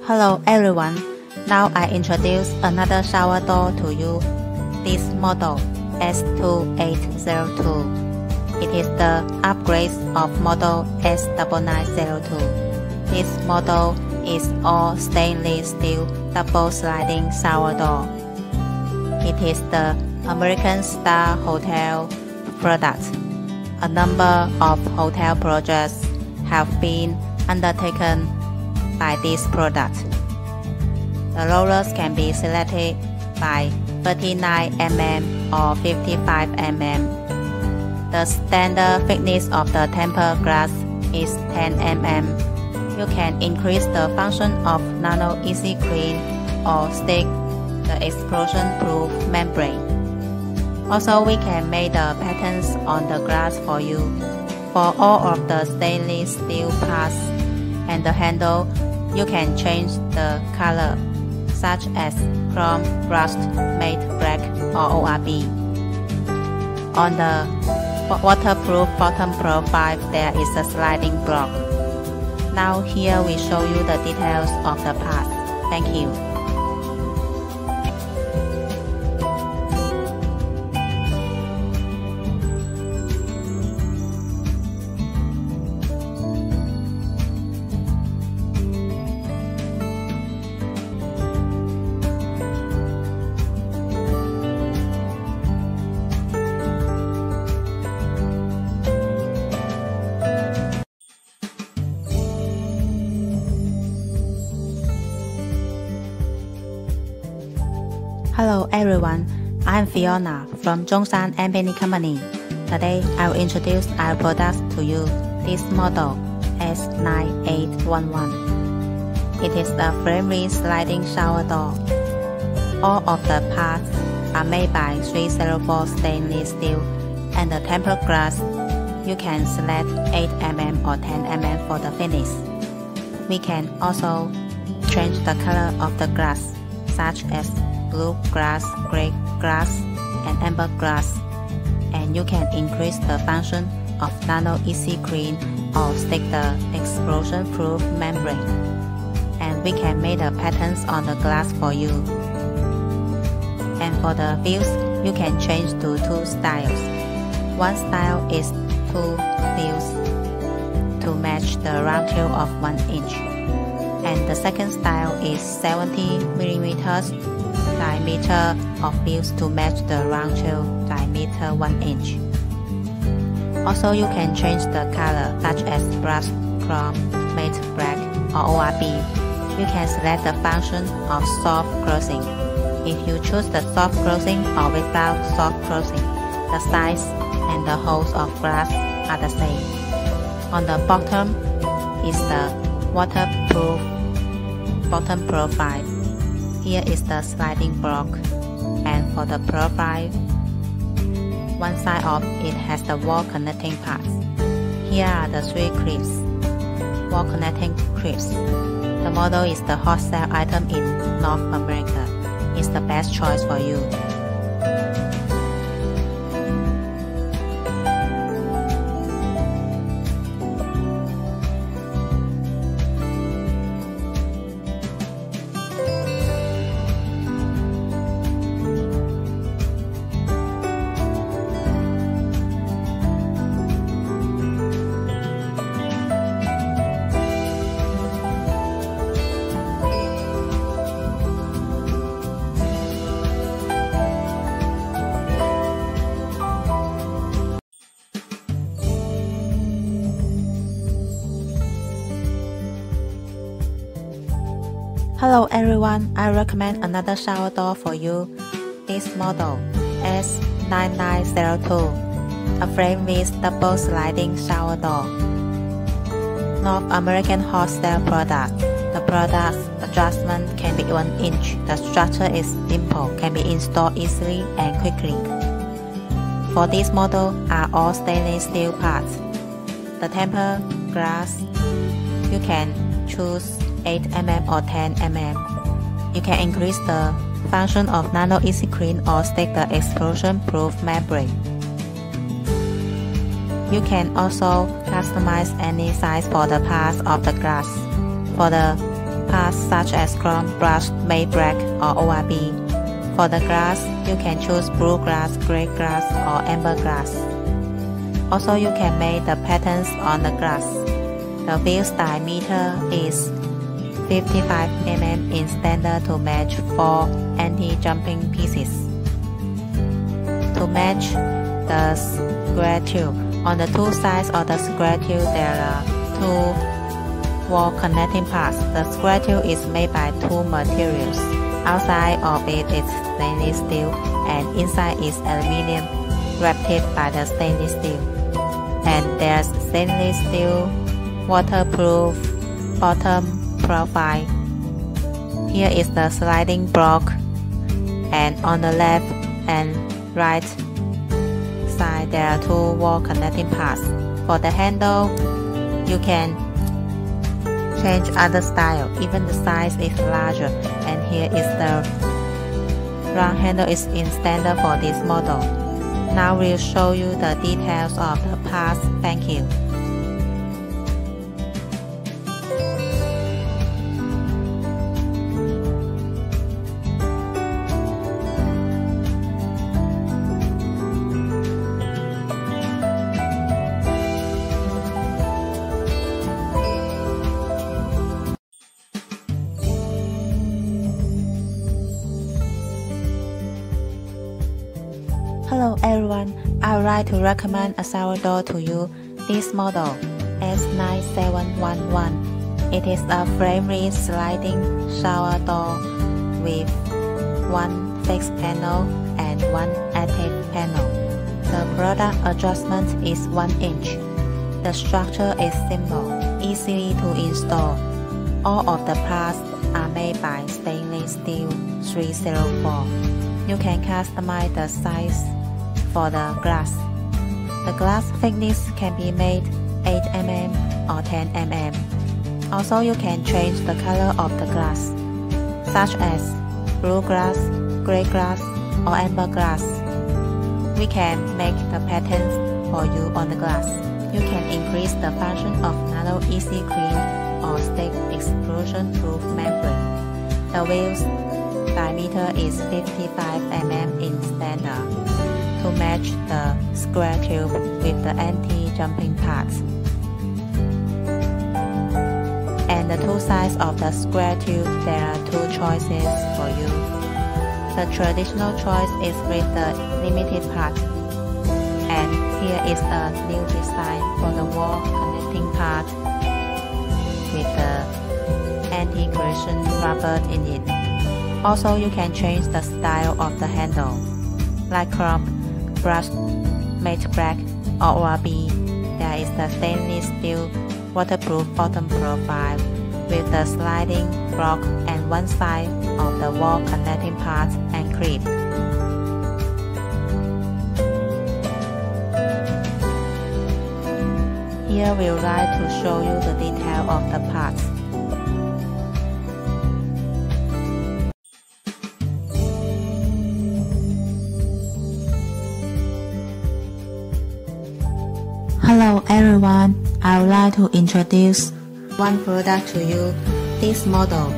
Hello everyone, now I introduce another shower door to you. This model S2802. It is the upgrade of model S9902. This model is all stainless steel double sliding shower door. It is the American Star Hotel product. A number of hotel projects have been undertaken by this product. The rollers can be selected by 39 mm or 55 mm. The standard thickness of the tempered glass is 10 mm. You can increase the function of Nano Easy Clean or stick the explosion-proof membrane. Also, we can make the patterns on the glass for you. For all of the stainless steel parts and the handle, you can change the color, such as chrome, brushed, matte black, or ORB. On the waterproof bottom profile, there is a sliding block. Now here we show you the details of the parts. Thank you. Hello everyone, I'm Fiona from Zhongshan Penny Company. Today I will introduce our products to you. This model S9811. It is a frameless sliding shower door. All of the parts are made by 304 stainless steel and the tempered glass. You can select 8 mm or 10 mm for the finish. We can also change the color of the glass, such as blue glass, gray glass, and amber glass, and you can increase the function of Nano Easy Clean or stick the explosion-proof membrane, and we can make the patterns on the glass for you. And for the views, you can change to 2 styles. One style is 2 views to match the round tail of 1 inch, and the second style is 70 millimeters diameter of views to match the round tail diameter 1 inch. Also, you can change the color, such as brushed, chrome, matte black, or ORB. You can select the function of soft closing. If you choose the soft closing or without soft closing, the size and the holes of glass are the same. On the bottom is the waterproof bottom profile. Here is the sliding block, and for the profile, one side of it has the wall connecting parts. Here are the 3 clips, wall connecting clips. The model is the hot sale item in North America. It's the best choice for you. Hello everyone, I recommend another shower door for you. This model S9902, a frameless double sliding shower door. North American hot style product. The product's adjustment can be 1 inch. The structure is simple, can be installed easily and quickly. For this model are all stainless steel parts. The tempered glass, you can choose 8 mm or 10 mm. You can increase the function of Nano Easy Clean or stick the explosion-proof membrane. You can also customize any size for the parts of the glass. For the parts such as chrome, brushed, matte black, or ORB. For the glass, you can choose blue glass, gray glass, or amber glass. Also, you can make the patterns on the glass. The wheel's diameter is 55 mm in standard to match 4 anti-jumping pieces. To match the square tube, on the two sides of the square tube there are two wall connecting parts. The square tube is made by two materials. Outside of it is stainless steel and inside is aluminum wrapped by the stainless steel. And there's stainless steel waterproof bottom profile. Here is the sliding block, and on the left and right side there are two wall connecting parts. For the handle, you can change other style, even the size is larger, and here is the round handle is in standard for this model. Now we'll show you the details of the parts. Thank you. Hello everyone, I would like to recommend a shower door to you. This model S9711. It is a frameless sliding shower door with one fixed panel and one active panel. The product adjustment is 1 inch. The structure is simple, easy to install. All of the parts are made by stainless steel 304. You can customize the size for the glass. The glass thickness can be made 8 mm or 10 mm. Also, you can change the color of the glass, such as blue glass, gray glass, or amber glass. We can make the patterns for you on the glass. You can increase the function of nano easy clean or stick explosion proof membrane. The wheel's diameter is 55 mm in standard to match the square tube with the anti-jumping parts. And the two sides of the square tube, there are two choices for you. The traditional choice is with the limited part. And here is a new design for the wall connecting part with the anti-collision rubber in it. Also, you can change the style of the handle, like chrome, brushed, matte black, or ORB. There is the stainless steel waterproof bottom profile with the sliding block and one side of the wall connecting part and clip. Here we would like to show you the detail of the parts. Hello everyone, I would like to introduce one product to you, this model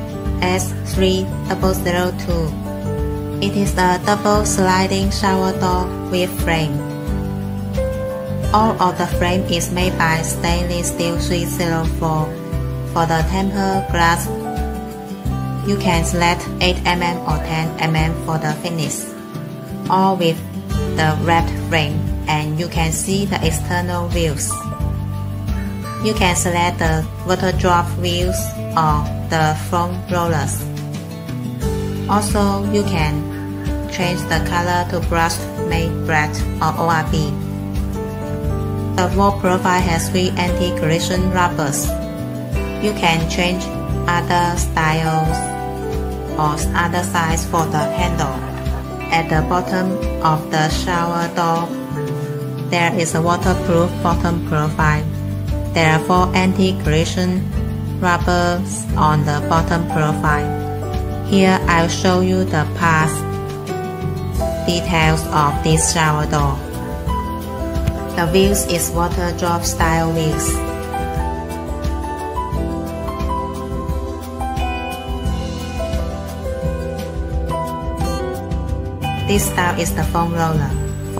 S3002. It is a double sliding shower door with frame. All of the frame is made by stainless steel 304. For the tempered glass, you can select 8 mm or 10 mm for the thickness, all with the wrapped frame, and you can see the external views. You can select the water drop wheels or the foam rollers. Also, you can change the color to brushed, matte black, or ORB. The wall profile has 3 anti-collision rubbers. You can change other styles or other size for the handle. At the bottom of the shower door, there is a waterproof bottom profile. There are 4 anti-collision rubbers on the bottom profile. Here I'll show you the parts details of this shower door. The wheels is water drop style wheels. This style is the foam roller.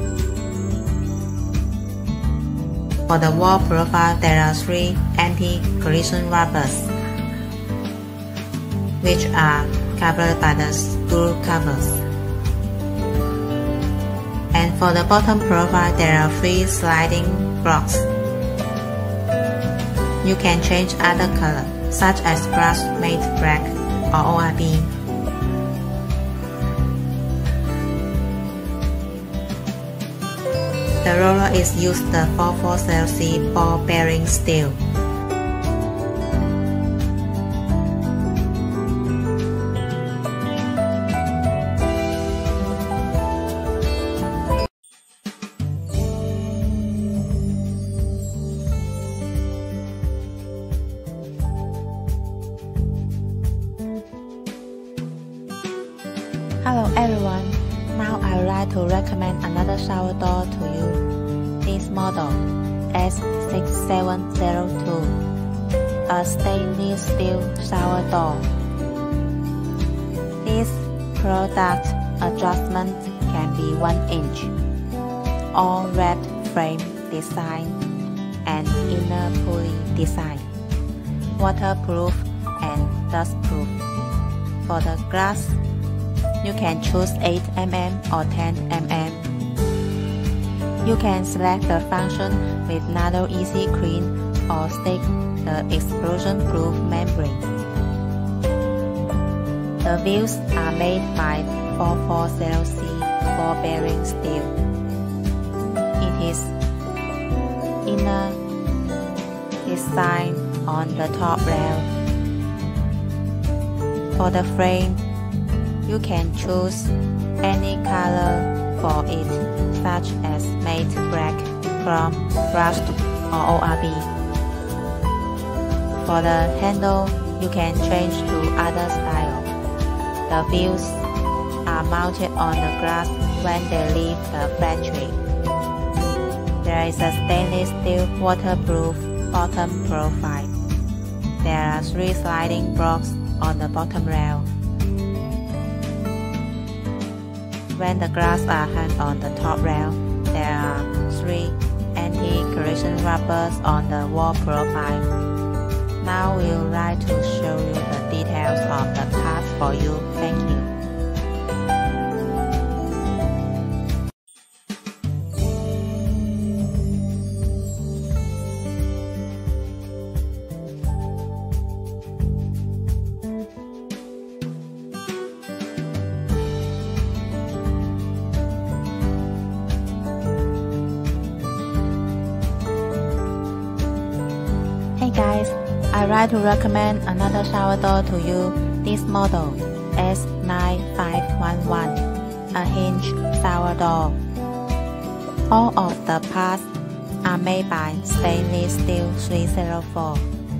For the wall profile, there are 3 anti-collision rubbers, which are covered by the screw covers. And for the bottom profile, there are 3 sliding blocks. You can change other color, such as brush matte black or ORB. The roller is used the 440C ball bearing steel. Hello everyone, now I would like to recommend another shower door to you. This model S6702, a stainless steel shower door. This product adjustment can be 1 inch, all red frame design and inner pulley design, waterproof and dustproof. For the glass, you can choose 8 mm or 10 mm. You can select the function with Nano Easy Clean or stick the explosion-proof membrane. The wheels are made by 440C ball bearing steel. It is inner design on the top rail. For the frame, you can choose any color for it, such as matte black, chrome, brushed, or ORB. For the handle, you can change to other style. The wheels are mounted on the glass when they leave the factory. There is a stainless steel waterproof bottom profile. There are 3 sliding blocks on the bottom rail. When the glass are hung on the top rail, there are 3 anti-collision rubbers on the wall profile. Now we would like to show you the details of the parts for you. Thank you. Hey guys, I'd like to recommend another shower door to you. This model S9511, a hinge shower door. All of the parts are made by stainless steel 304,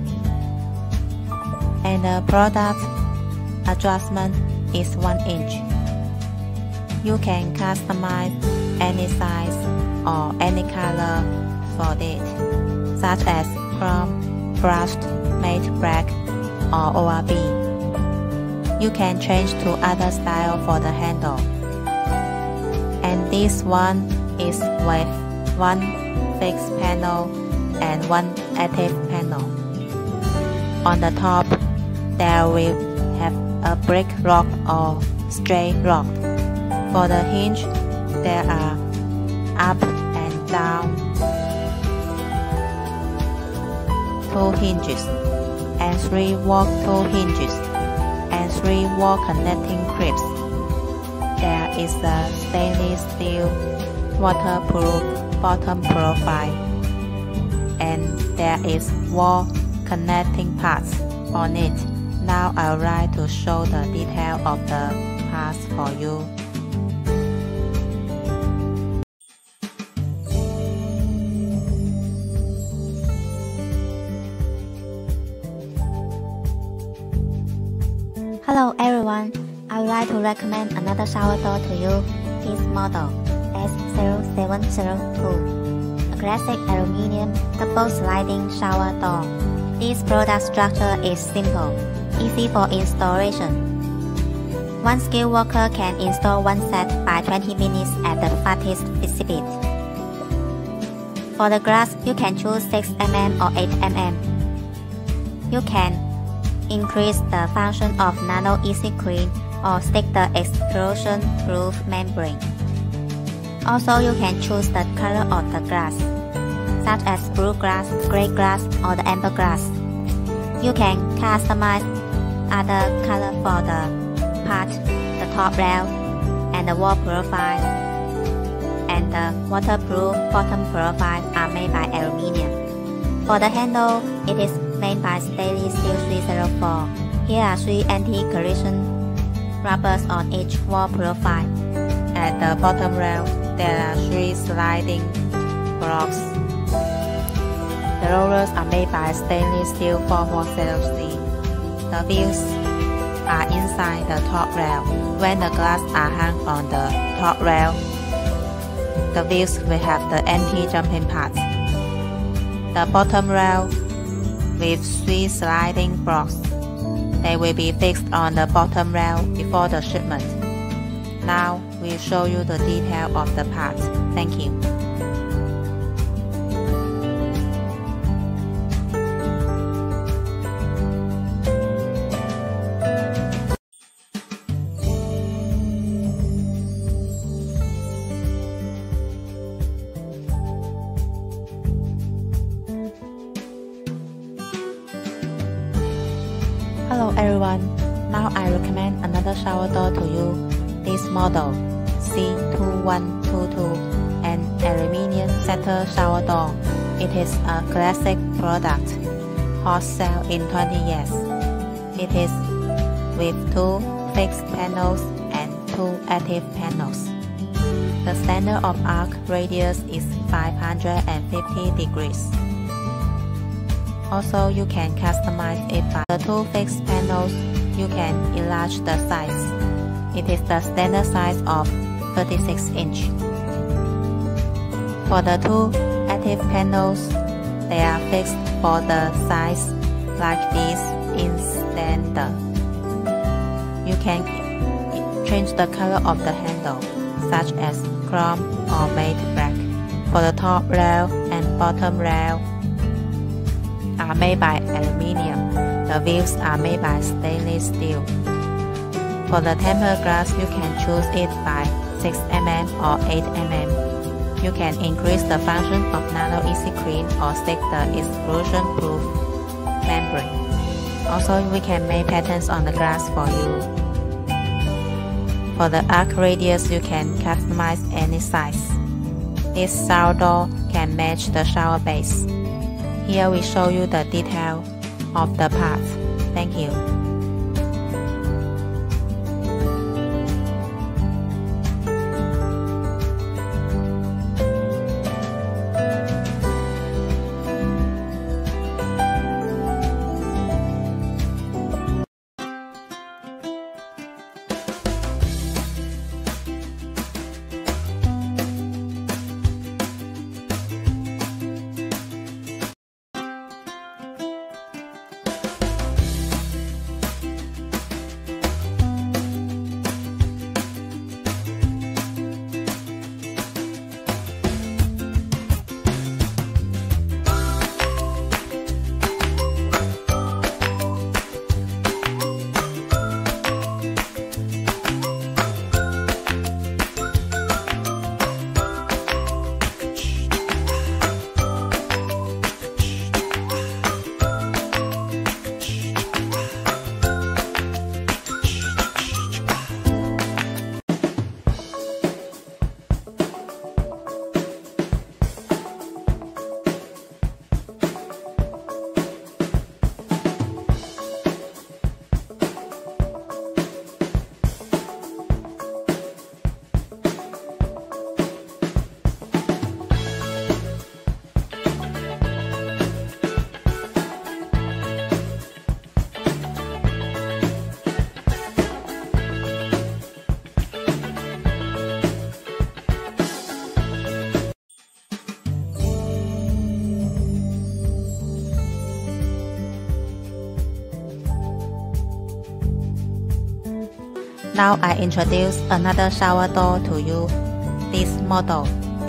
and the product adjustment is 1 inch. You can customize any size or any color for it, such as chrome, brushed, matte black, or ORB. You can change to other style for the handle. And this one is with 1 fixed panel and 1 active panel. On the top, there will have a brick lock or straight lock. For the hinge, there are up and down 2 hinges, and 3 walk-through hinges, and 3 wall connecting clips. There is a stainless steel waterproof bottom profile, and there is wall connecting parts on it. Now I would like to show the detail of the parts for you. Hello everyone, I would like to recommend another shower door to you. This model S0702, a classic aluminum double sliding shower door. This product structure is simple, easy for installation. One skilled worker can install one set by 20 minutes at the fastest speed. For the glass, you can choose 6 mm or 8 mm. You can increase the function of Nano Easy Clean or stick the explosion-proof membrane. Also, you can choose the color of the glass, such as blue glass, gray glass, or the amber glass. You can customize other color for the part, the top rail, and the wall profile, and the waterproof bottom profile are made by aluminium. For the handle, it is made by stainless steel 304. Here are 3 anti-collision rubbers on each wall profile. At the bottom rail, there are 3 sliding blocks. The rollers are made by stainless steel 440C. The wheels are inside the top rail. When the glass are hung on the top rail, the wheels will have the anti-jumping parts. The bottom rail with 3 sliding blocks. They will be fixed on the bottom rail before the shipment. Now we'll show you the detail of the parts. Thank you. Hello everyone, now I recommend another shower door to you. This model C2122, an aluminium center shower door. It is a classic product, hot sale in 20 years. It is with 2 fixed panels and 2 active panels. The standard of arc radius is 550 degrees. Also, you can customize it by the 2 fixed panels. You can enlarge the size. It is the standard size of 36 inch. For the 2 active panels, they are fixed for the size like this in standard. You can change the color of the handle, such as chrome or matte black. For the top rail and bottom rail are made by aluminium. The wheels are made by stainless steel. For the tempered glass, you can choose it by 6 mm or 8 mm. You can increase the function of Nano Easy Clean or stick the explosion-proof membrane. Also, we can make patterns on the glass for you. For the arc radius, you can customize any size. This shower door can match the shower base. Here we show you the detail of the parts. Thank you. Now I introduce another shower door to you. This model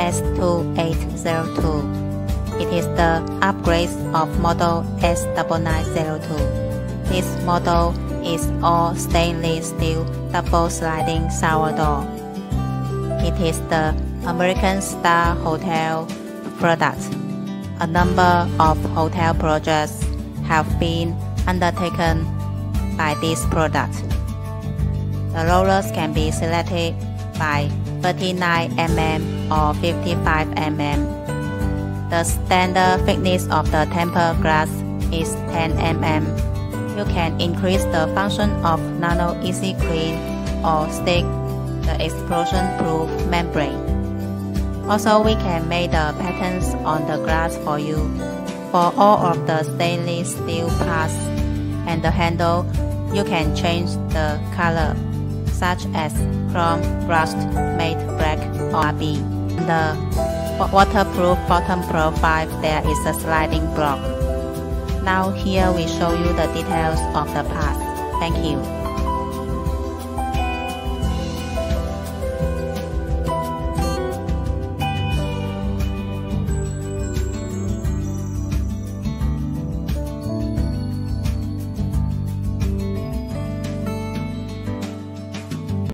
S2802. It is the upgrade of model S9902. This model is all stainless steel double sliding shower door. It is the American Star Hotel product. A number of hotel projects have been undertaken by this product. The rollers can be selected by 39 mm or 55 mm. The standard thickness of the tempered glass is 10 mm. You can increase the function of Nano Easy Clean or stick the explosion-proof membrane. Also, we can make the patterns on the glass for you. For all of the stainless steel parts and the handle, you can change the color, such as chrome, brushed, matte black, or RB. The waterproof bottom profile, there is a sliding block. Now here we show you the details of the parts. Thank you.